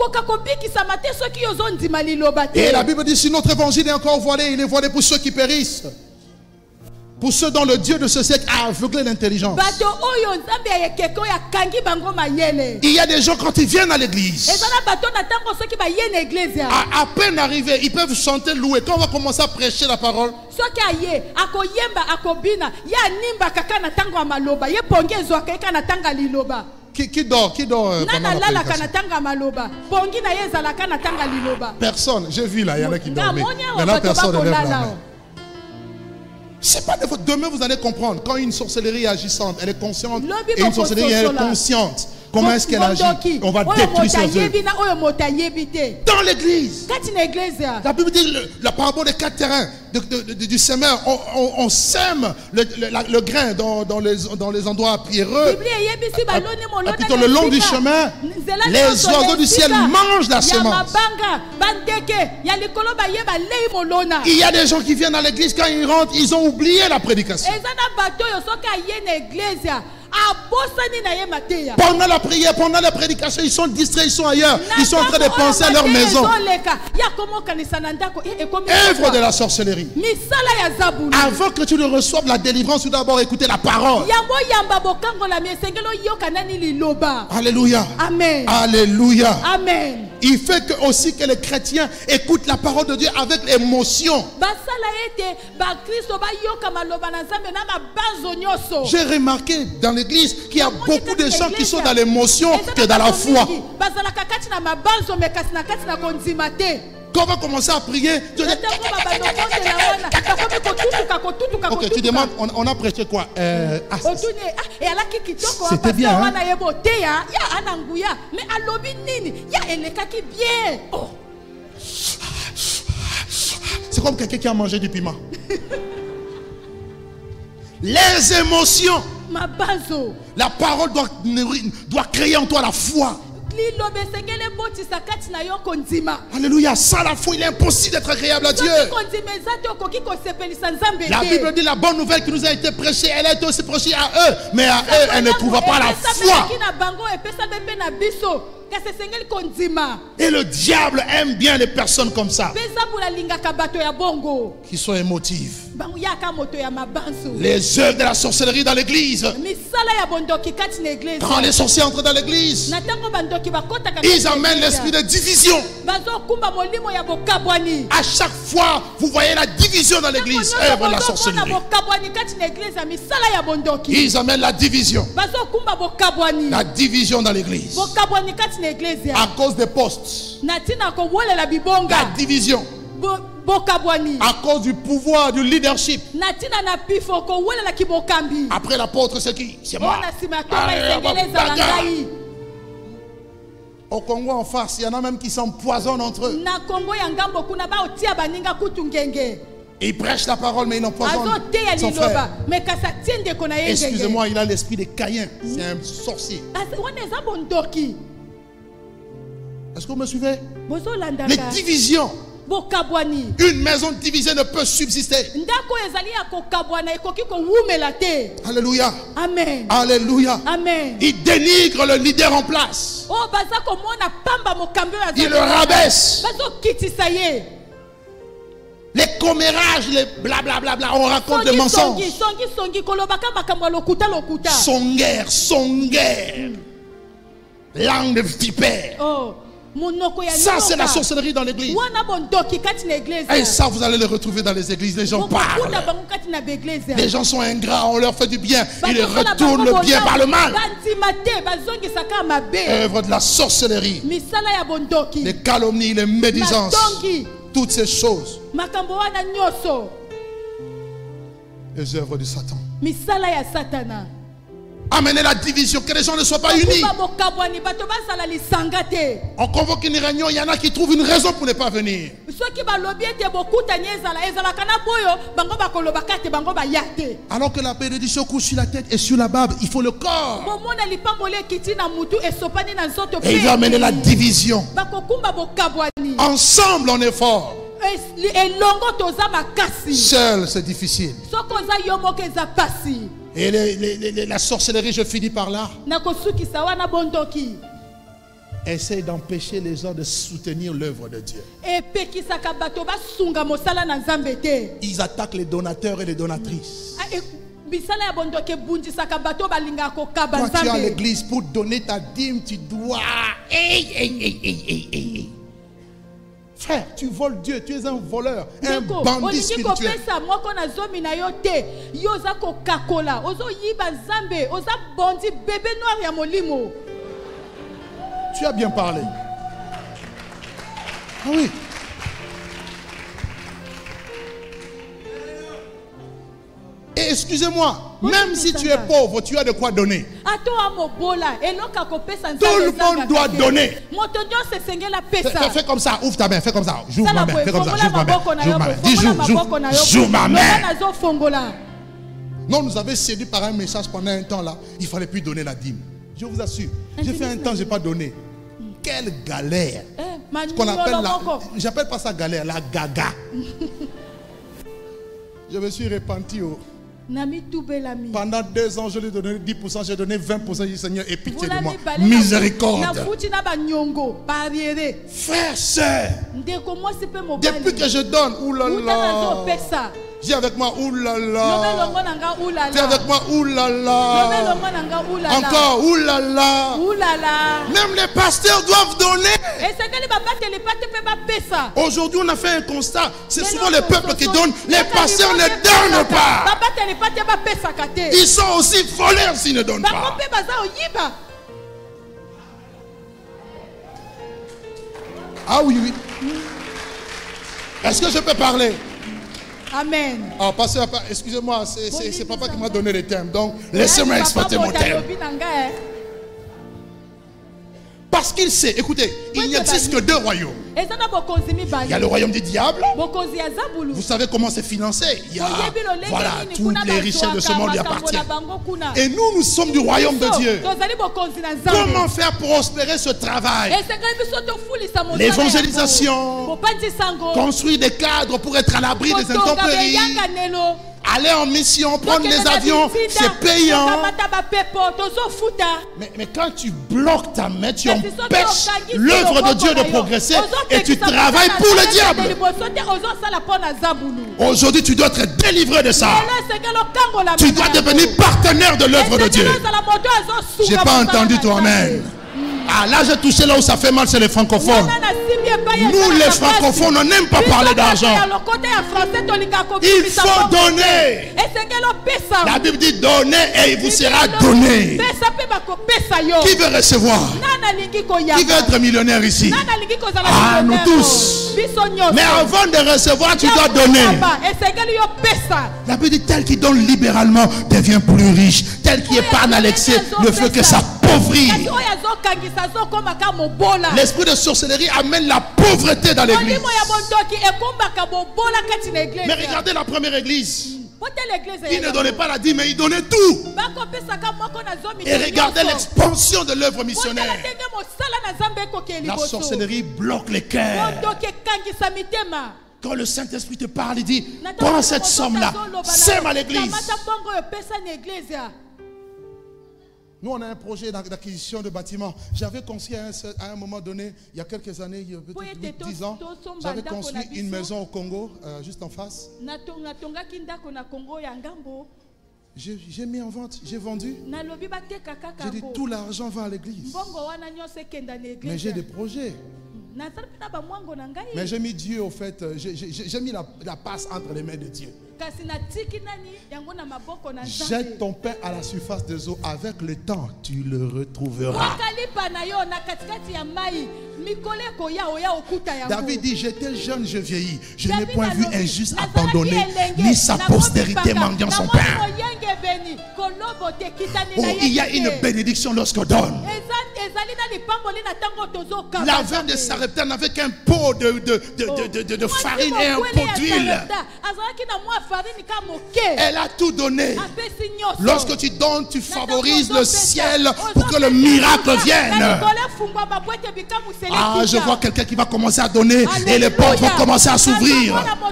Et la Bible dit, si notre évangile est encore voilé, il est voilé pour ceux qui périssent. Pour ceux dont le Dieu de ce siècle a aveuglé l'intelligence. Il y a des gens quand ils viennent à l'église, à, à peine arrivés, ils peuvent chanter, louer. Quand on va commencer à prêcher la parole, Qui, qui dort, qui dort euh, pendant la prédication? Personne, j'ai vu là, il y en a qui dorment. Mais là, personne ne lève la main. C'est pas de votre. Demain, vous allez comprendre. Quand une sorcellerie est agissante, elle est consciente. Et une sorcellerie, elle est consciente. Comment est-ce qu'elle agit? On va détruire ses œuvres. Dans l'église. La Bible dit le, la parabole des quatre terrains de, de, de, du semeur. On, on, on sème le, le, la, le grain dans, dans, les, dans les endroits pierreux. Et plutôt le long du chemin, les oiseaux du ciel mangent la semence. Il y a des gens qui viennent à l'église, quand ils rentrent, ils ont oublié la prédication. Pendant la prière, pendant la prédication, ils sont distraits, ils sont ailleurs. Ils sont en train de penser à leur maison. Œuvre de la sorcellerie. Avant que tu ne reçoives la délivrance, tu dois d'abord écouter la parole. Alléluia. Amen. Alléluia. Amen. Il fait que aussi que les chrétiens écoutent la parole de Dieu avec émotion. J'ai remarqué dans l'église qu'il y a beaucoup de gens qui sont dans l'émotion que dans la foi. Quand on va commencer à prier, tu dis... Ok, tu demandes, on, on a prêché quoi? euh, ah, C'était bien, hein? C'est comme quelqu'un qui a mangé du piment. Les émotions. La parole doit, doit créer en toi la foi. liloba esengeli ebotisa kati na yo kondima. Alléluia. Sans la foi, il est impossible d'être agréable à Dieu. Soki kondima eza te okoki kosepelisa Nzambe La te. Bible dit la bonne nouvelle qui nous a été prêchée, elle a été aussi prêchée à eux, mais à eux, elle ne trouva pas la foi. Epesa na bango, epesa mpe na biso. Kasi esengeli kondima. Et le diable aime bien les personnes comme ça, Pesa bula lingaka bato ya bongo. qui sont émotives. Bango yaka moto ya mabanso. Les œuvres de la sorcellerie dans l'église. Misala ya bondoki kati na église. Quand les sorciers entrent dans l'église, Na tango bandoki bakota kati. ils amènent l'esprit de division. Bazo kumba molimo ya bokabwani. À chaque fois, vous voyez la division dans l'église, œuvre de la sorcellerie. Bokabwani kati na église misala ya bondoki. Ils amènent la division. Bazo kumba bokabwani. La division dans l'église. Bokabwani kati na église. À cause des postes. Na tina ko wolela bibonga. La division. Bo- Bokabwani. À cause du pouvoir, du leadership. Na tina na pifo ko wolela kibokambi. Après l'apôtre, c'est qui? C'est moi. Ona sima toka Allez, on va isengeleza la bagarre. ngai. Au Congo en face, il y en a même qui s'empoisonnent entre eux. Na Kongo ya ngambo kuna ba otia baninga kutu ngenge. Ils prêchent la parole, mais ils empoisonnent Azo te ya son liloba. frère. Mais kasa tiende kona yengenge. Excusez-moi, il a l'esprit de Caïn. C'est un sorcier. Asa wana eza bondoki. Est-ce que vous me suivez? Bozo Les landaka. divisions. Bokabwani. Une maison divisée ne peut subsister. Ndako ezali ya kokabwana ekoki kowumela te. Alléluia. Amen. Alléluia. Amen. Il dénigre le leader en place. Oh baza komona pamba mokambi ya Il le rabaisse. bazo kitisa ye. Les commérages, les blablabla, on raconte des Songi mensonges. songi songi songi kolobaka makambo ya lokuta lokuta. Son guerre, son guerre. Langue de vipère. Oh monoko ya Ça, c'est la nyoka. sorcellerie dans l'église. Wana bondoki kati na église. Et ça, vous allez le retrouver dans les églises. Les gens parlent. Bokukunda bango kati na église. Les gens sont ingrats, on leur fait du bien. Ils Bakosala retournent bango le bien bondamu. par le mal. Bandima te bazongisaka mabe. Œuvre de la sorcellerie, Misala ya bondoki. les calomnies, les médisances, Matongi. toutes ces choses, Makambo wana nyoso. les œuvres du Satan. Misala ya satana. Amener la division, que les gens ne soient pas unis. Bakuba bokabwani bato basala lisanga te. On convoque une réunion, il y en a qui trouvent une raison pour ne pas venir. Soki balobi ete bokutani ezala ezalaka na boyo bango bakolobaka te bango baya te. Alors que la bénédiction coule sur la tête et sur la barbe, il faut le corps. Bomona lipamboli ekiti na mutu esopani na nzoto Et il va amener la division. bakokumba bokabwani. Ensemble, on est fort. Es- elongo toza makasi. Seul, c'est difficile. Soko oza yo moko eza pasi. Et les- les- les- la sorcellerie, je finis par là, Nakosukisa wana bondoki. essaye d'empêcher les gens de soutenir l'œuvre de Dieu. Epekisaka bato basunga mosala na Nzambe te. Ils attaquent les donateurs et les donatrices. Ah, e- bisala ya bondoki ebundisaka bato balingaka kokaba Quand tu es à Nzambe. l'église pour donner ta dîme, tu dois. Hey, hey, hey, hey, hey, hey. Frère, tu voles Dieu, tu es un voleur, un Ndeko, bandit olingi spirituel. kopesa moko na zomi na yo te. Yo oza kokakola, ozoyiba Nzambe, oza bondi bébé noir ya molimo. Tu as bien parlé. Ah oui. Et excusez-moi, même si tu es pauvre, tu as de quoi donner. Ato amobola, eloka kopesa Nzambe. Tout le ezanga monde doit te. donner. Moto nyonso esengela Fais, pesa. fais- fais comme ça, ouvre ta main, fais comme ça. J'ouvre Sala ma main, boye, fais comme ça, fongola j'ouvre ma main. maboko na J'ouvre yo ma boye, main. Dis, fongola j'ouvre, maboko na yo j'ouvre, j'ouvre boye. ma Loba main. nazo fongola. Non, nous avait séduit par un message pendant un temps là. Il fallait plus donner la dîme. Je vous assure. J'ai fait un temps, je n'ai pas donné. Quelle galère. Eh, Ce qu'on appelle maniolo la. moko. J'appelle pas ça galère, la gaga. Je me suis repenti. Oh. Nami tubelami. Pendant deux ans, je lui ai donné dix pour cent, j'ai donné vingt pour cent. J'ai dit Seigneur, aie pitié de moi. Vula mibale na- Miséricorde. Na futi na banyongo, barriere. Frère, sœur, Ndeko mwasi pe mobali. depuis que je donne, Uta nazo oulala. pesa. Dis avec moi, Lobe oulala. longo nanga ulala. Dis avec moi, Lobe oulala. longo nanga ulala. Encore, oulala. Ulala. Même les pasteurs doivent donner. Esekeli babateli pate pe bapesa. Aujourd'hui, on a fait un constat. C'est Mais souvent non, les peuples so- qui so- donnent. Les Yakali pasteurs bonge ne donnent pesaka. pas. Babateli pate bapesaka te. Ils sont aussi voleurs s'ils ne donnent Bango pas. pe baza oyiba. Ah oui, oui. Est-ce que je peux parler? Amen. Ah, pasteur, excusez-moi, c'est- c'est c'est papa qui m'a donné les thèmes. Donc, Oya laissez-moi papa exploiter mon moto thème. alobi na ngai, eh. Parce qu'il sait, écoutez, il Oui, n'existe c'est que deux royaumes. Il y a le royaume du diable. Vous savez comment c'est financé. Il y a, voilà, toutes les richesses de ce monde lui appartiennent. Et nous, nous sommes du royaume de Dieu. Comment faire prospérer ce travail? L'évangélisation, construire des cadres pour être à l'abri des intempéries, aller en mission, prendre les avions, c'est payant. Mais, mais quand tu bloques ta main, tu empêches l'œuvre de Dieu de progresser et tu travailles pour le diable. Aujourd'hui, tu dois être délivré de ça. Tu dois devenir partenaire de l'œuvre de Dieu. Je n'ai pas entendu ton amen. Ah, là j'ai touché là où ça fait mal, c'est les francophones. Nous les francophones, on n'aime pas parler d'argent. Il faut donner. La Bible dit donner et il vous sera donné. Qui veut recevoir? Qui veut être millionnaire ici? Ah, nous tous. Mais avant de recevoir, tu dois donner. La Bible dit tel qui donne libéralement devient plus riche. Tel qui épargne à l'excès ne fait que s'appauvrir. L'esprit de sorcellerie amène la pauvreté dans l'église. Mais regardez la première église. Il ne donnait pas la dîme, mais il donnait tout. Et regardez l'expansion de l'œuvre missionnaire. La sorcellerie bloque les cœurs. Quand le Saint-Esprit te parle, il dit, prends cette somme-là, sème à l'église. Nous, on a un projet d'acquisition de bâtiments. J'avais construit à un, à un moment donné, il y a quelques années, il y a peut-être dix ans, j'avais construit une maison au Congo, euh, juste en face. J'ai mis en vente, j'ai vendu. J'ai dit tout l'argent va à l'église. Mais j'ai des projets. Mais j'ai mis Dieu au fait, j'ai mis la, la passe entre les mains de Dieu. Jette ton pain à la surface des eaux, avec le temps tu le retrouveras. David dit, j'étais jeune, je vieillis, je n'ai point vu un juste abandonné, ni sa postérité mendiant son pain. Oh, il y a une bénédiction lorsqu'on donne. La vin de Sarepta n'avait qu'un pot de, de, de, de, de, de farine et un pot d'huile. Elle a tout donné. Lorsque tu donnes, tu favorises le ciel pour que le miracle vienne. Ah, je vois quelqu'un qui va commencer à donner et les portes vont commencer à s'ouvrir.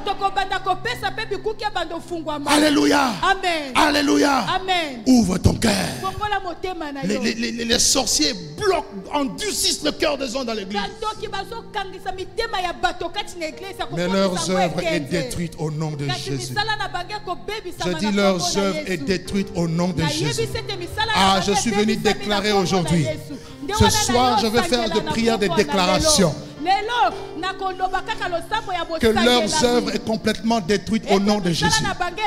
Alléluia. Amen. Alléluia. Amen. Ouvre ton cœur. Les, les, les, les sorciers bloquent, endurcissent le cœur des gens dans l'église. Mais leurs œuvres est détruite au nom de Jésus. Je dis leurs œuvres est détruite au nom de Jésus. Ah, je suis venu déclarer aujourd'hui. Ce soir, je vais faire de prières de déclaration. Que leurs œuvres est complètement détruite au nom de Jésus.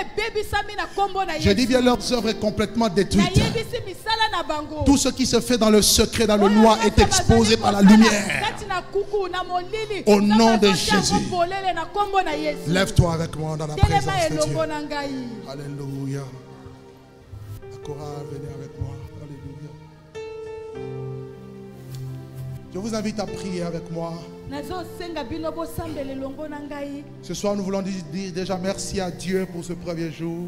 Je dis bien leurs œuvres est complètement détruite. Tout ce qui se fait dans le secret, dans le noir est exposé par la lumière. Au nom de Jésus. Lève-toi avec moi dans la présence de Dieu. Alléluia. La chorale, venez avec moi. Alléluia. Je vous invite à prier avec moi. Ce soir, nous voulons dire déjà merci à Dieu pour ce premier jour.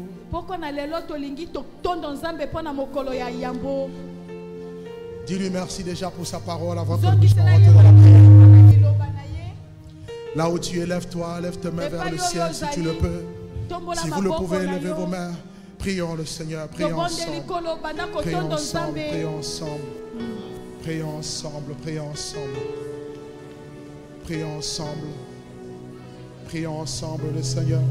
Dis-lui merci déjà pour sa parole avant que nous puissions rentrer dans la prière. Là où tu es, lève-toi, lève tes mains vers le ciel si tu le peux. Si vous le pouvez, levez vos mains. Prions le Seigneur, prions ensemble. Prions ensemble, prions ensemble. Prions ensemble, prions ensemble. Prions ensemble. Prions ensemble le Seigneur.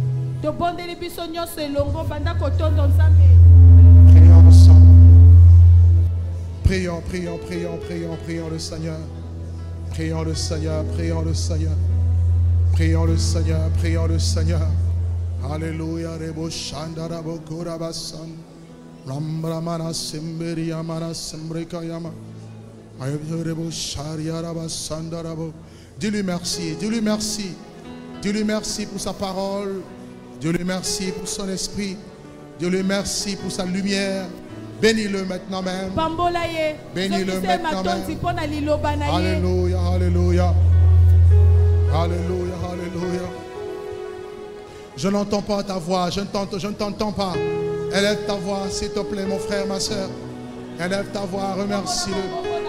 Prions ensemble. Prions, prions, prions, prions, prions le Seigneur. Prions le Seigneur, prions le Seigneur. Prions le Seigneur, prions le Seigneur. Alléluia, Rebo Shandara Bokura Bassan. Rambramana Simberia Mana Simbrikayama. Rebo Sharia Bassandarabo. Dis-lui merci, dis-lui merci. Dis-lui merci pour sa parole. Dis-lui merci pour son esprit. Dis-lui merci pour sa lumière. Bénis-le maintenant même. Bénis-le maintenant même. Alléluia, alléluia. Alléluia, alléluia. Je n'entends pas ta voix, je ne t'entends, je ne t'entends pas. Élève ta voix, s'il te plaît, mon frère, ma soeur. Élève ta voix, remercie-le.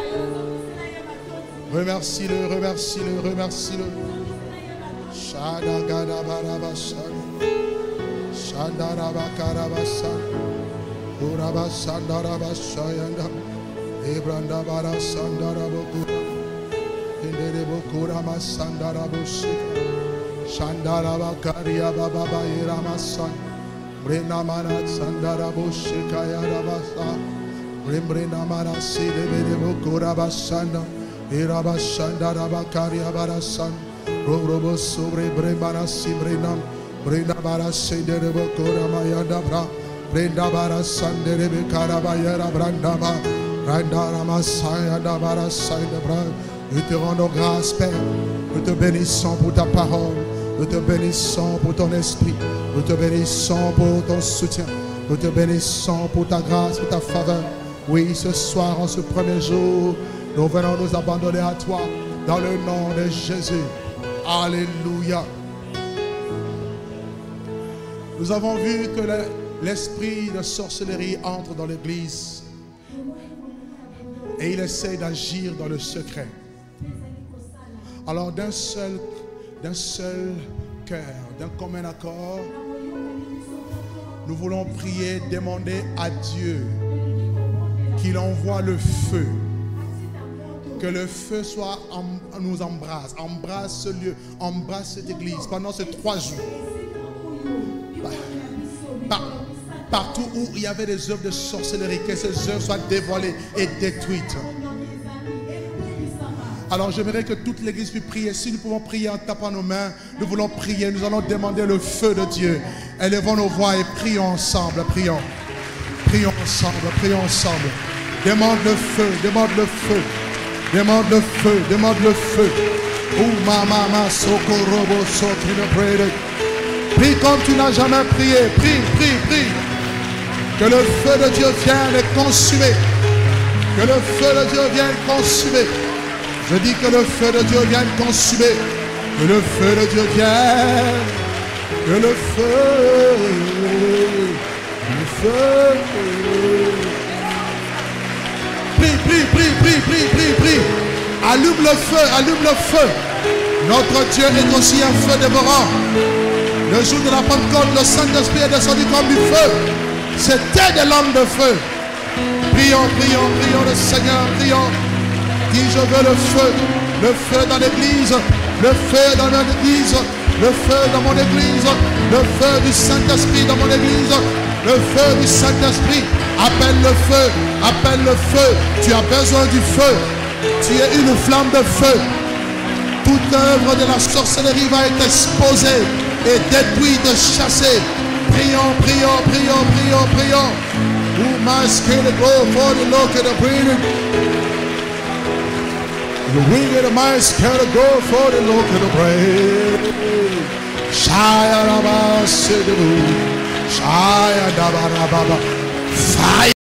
Remercie-le, remercie-le, remercie-le. Shadagadabarabasan. Shandarabakarabasan. Urabasandarabasayanda. Ebrandabarasandarabokura. Inderebokura masandarabosika. Shandarabakaria bababa iramasan. Brenamanat sandaraboshika yarabasa. Brembrenamanasi deberebokura basanda. Irabashandarabakaria barasan. Robo sobre bremanasi brenam. Brenabarasi derebokura mayandabra. Brendabarasandere bayera brandaba. Nous te rendons grâce, Père. Nous te bénissons pour ta parole. Nous te bénissons pour ton esprit. Nous te bénissons pour ton soutien. Nous te bénissons pour ta grâce, pour ta faveur. Oui, ce soir, en ce premier jour, nous venons nous abandonner à toi dans le nom de Jésus. Alléluia. Nous avons vu que l'esprit de sorcellerie entre dans l'église et il essaie d'agir dans le secret. Alors d'un seul, d'un seul cœur, d'un commun accord, nous voulons prier, demander à Dieu qu'il envoie le feu. Que le feu soit en, nous embrasse, embrasse ce lieu, embrasse cette église pendant ces trois jours. Par, partout où il y avait des œuvres de sorcellerie, que ces œuvres soient dévoilées et détruites. Alors j'aimerais que toute l'église puisse prier. Si nous pouvons prier en tapant nos mains, nous voulons prier. Nous allons demander le feu de Dieu. Élevons nos voix et prions ensemble. Prions. Prions ensemble. Prions ensemble. Demande le feu. Demande le feu. Demande le feu. Demande le feu. Oh mama sokorobo sotrino pray. Prie comme tu n'as jamais prié. Prie, prie, prie. Que le feu de Dieu vienne les consumer. Que le feu de Dieu vienne consumer. Je dis que le feu de Dieu vienne consumer. Que le feu de Dieu vienne. Que le feu. Le feu. Prie, prie, prie, prie, prie, prie, prie. Allume le feu, allume le feu. Notre Dieu est aussi un feu dévorant. Le jour de la Pentecôte, le Saint-Esprit est descendu comme du feu. C'était des lampes de feu. Prions, prions, prions le Seigneur, prions. Dis, je veux le feu, le feu dans l'église, le feu dans mon église, le feu dans mon église, le feu du Saint-Esprit dans mon église, le feu du Saint-Esprit. Appelle le feu, appelle le feu. Tu as besoin du feu. Tu es une flamme de feu. Toute œuvre de la sorcellerie va être exposée et détruite, chassée. Prions, prions, prions, prions, prions. Who must get the go for the look at the breathing? The wing of the mice gotta go for the look of the brain. Shaya Rabba Sidu. Shaya Dabba Rabba. Fire.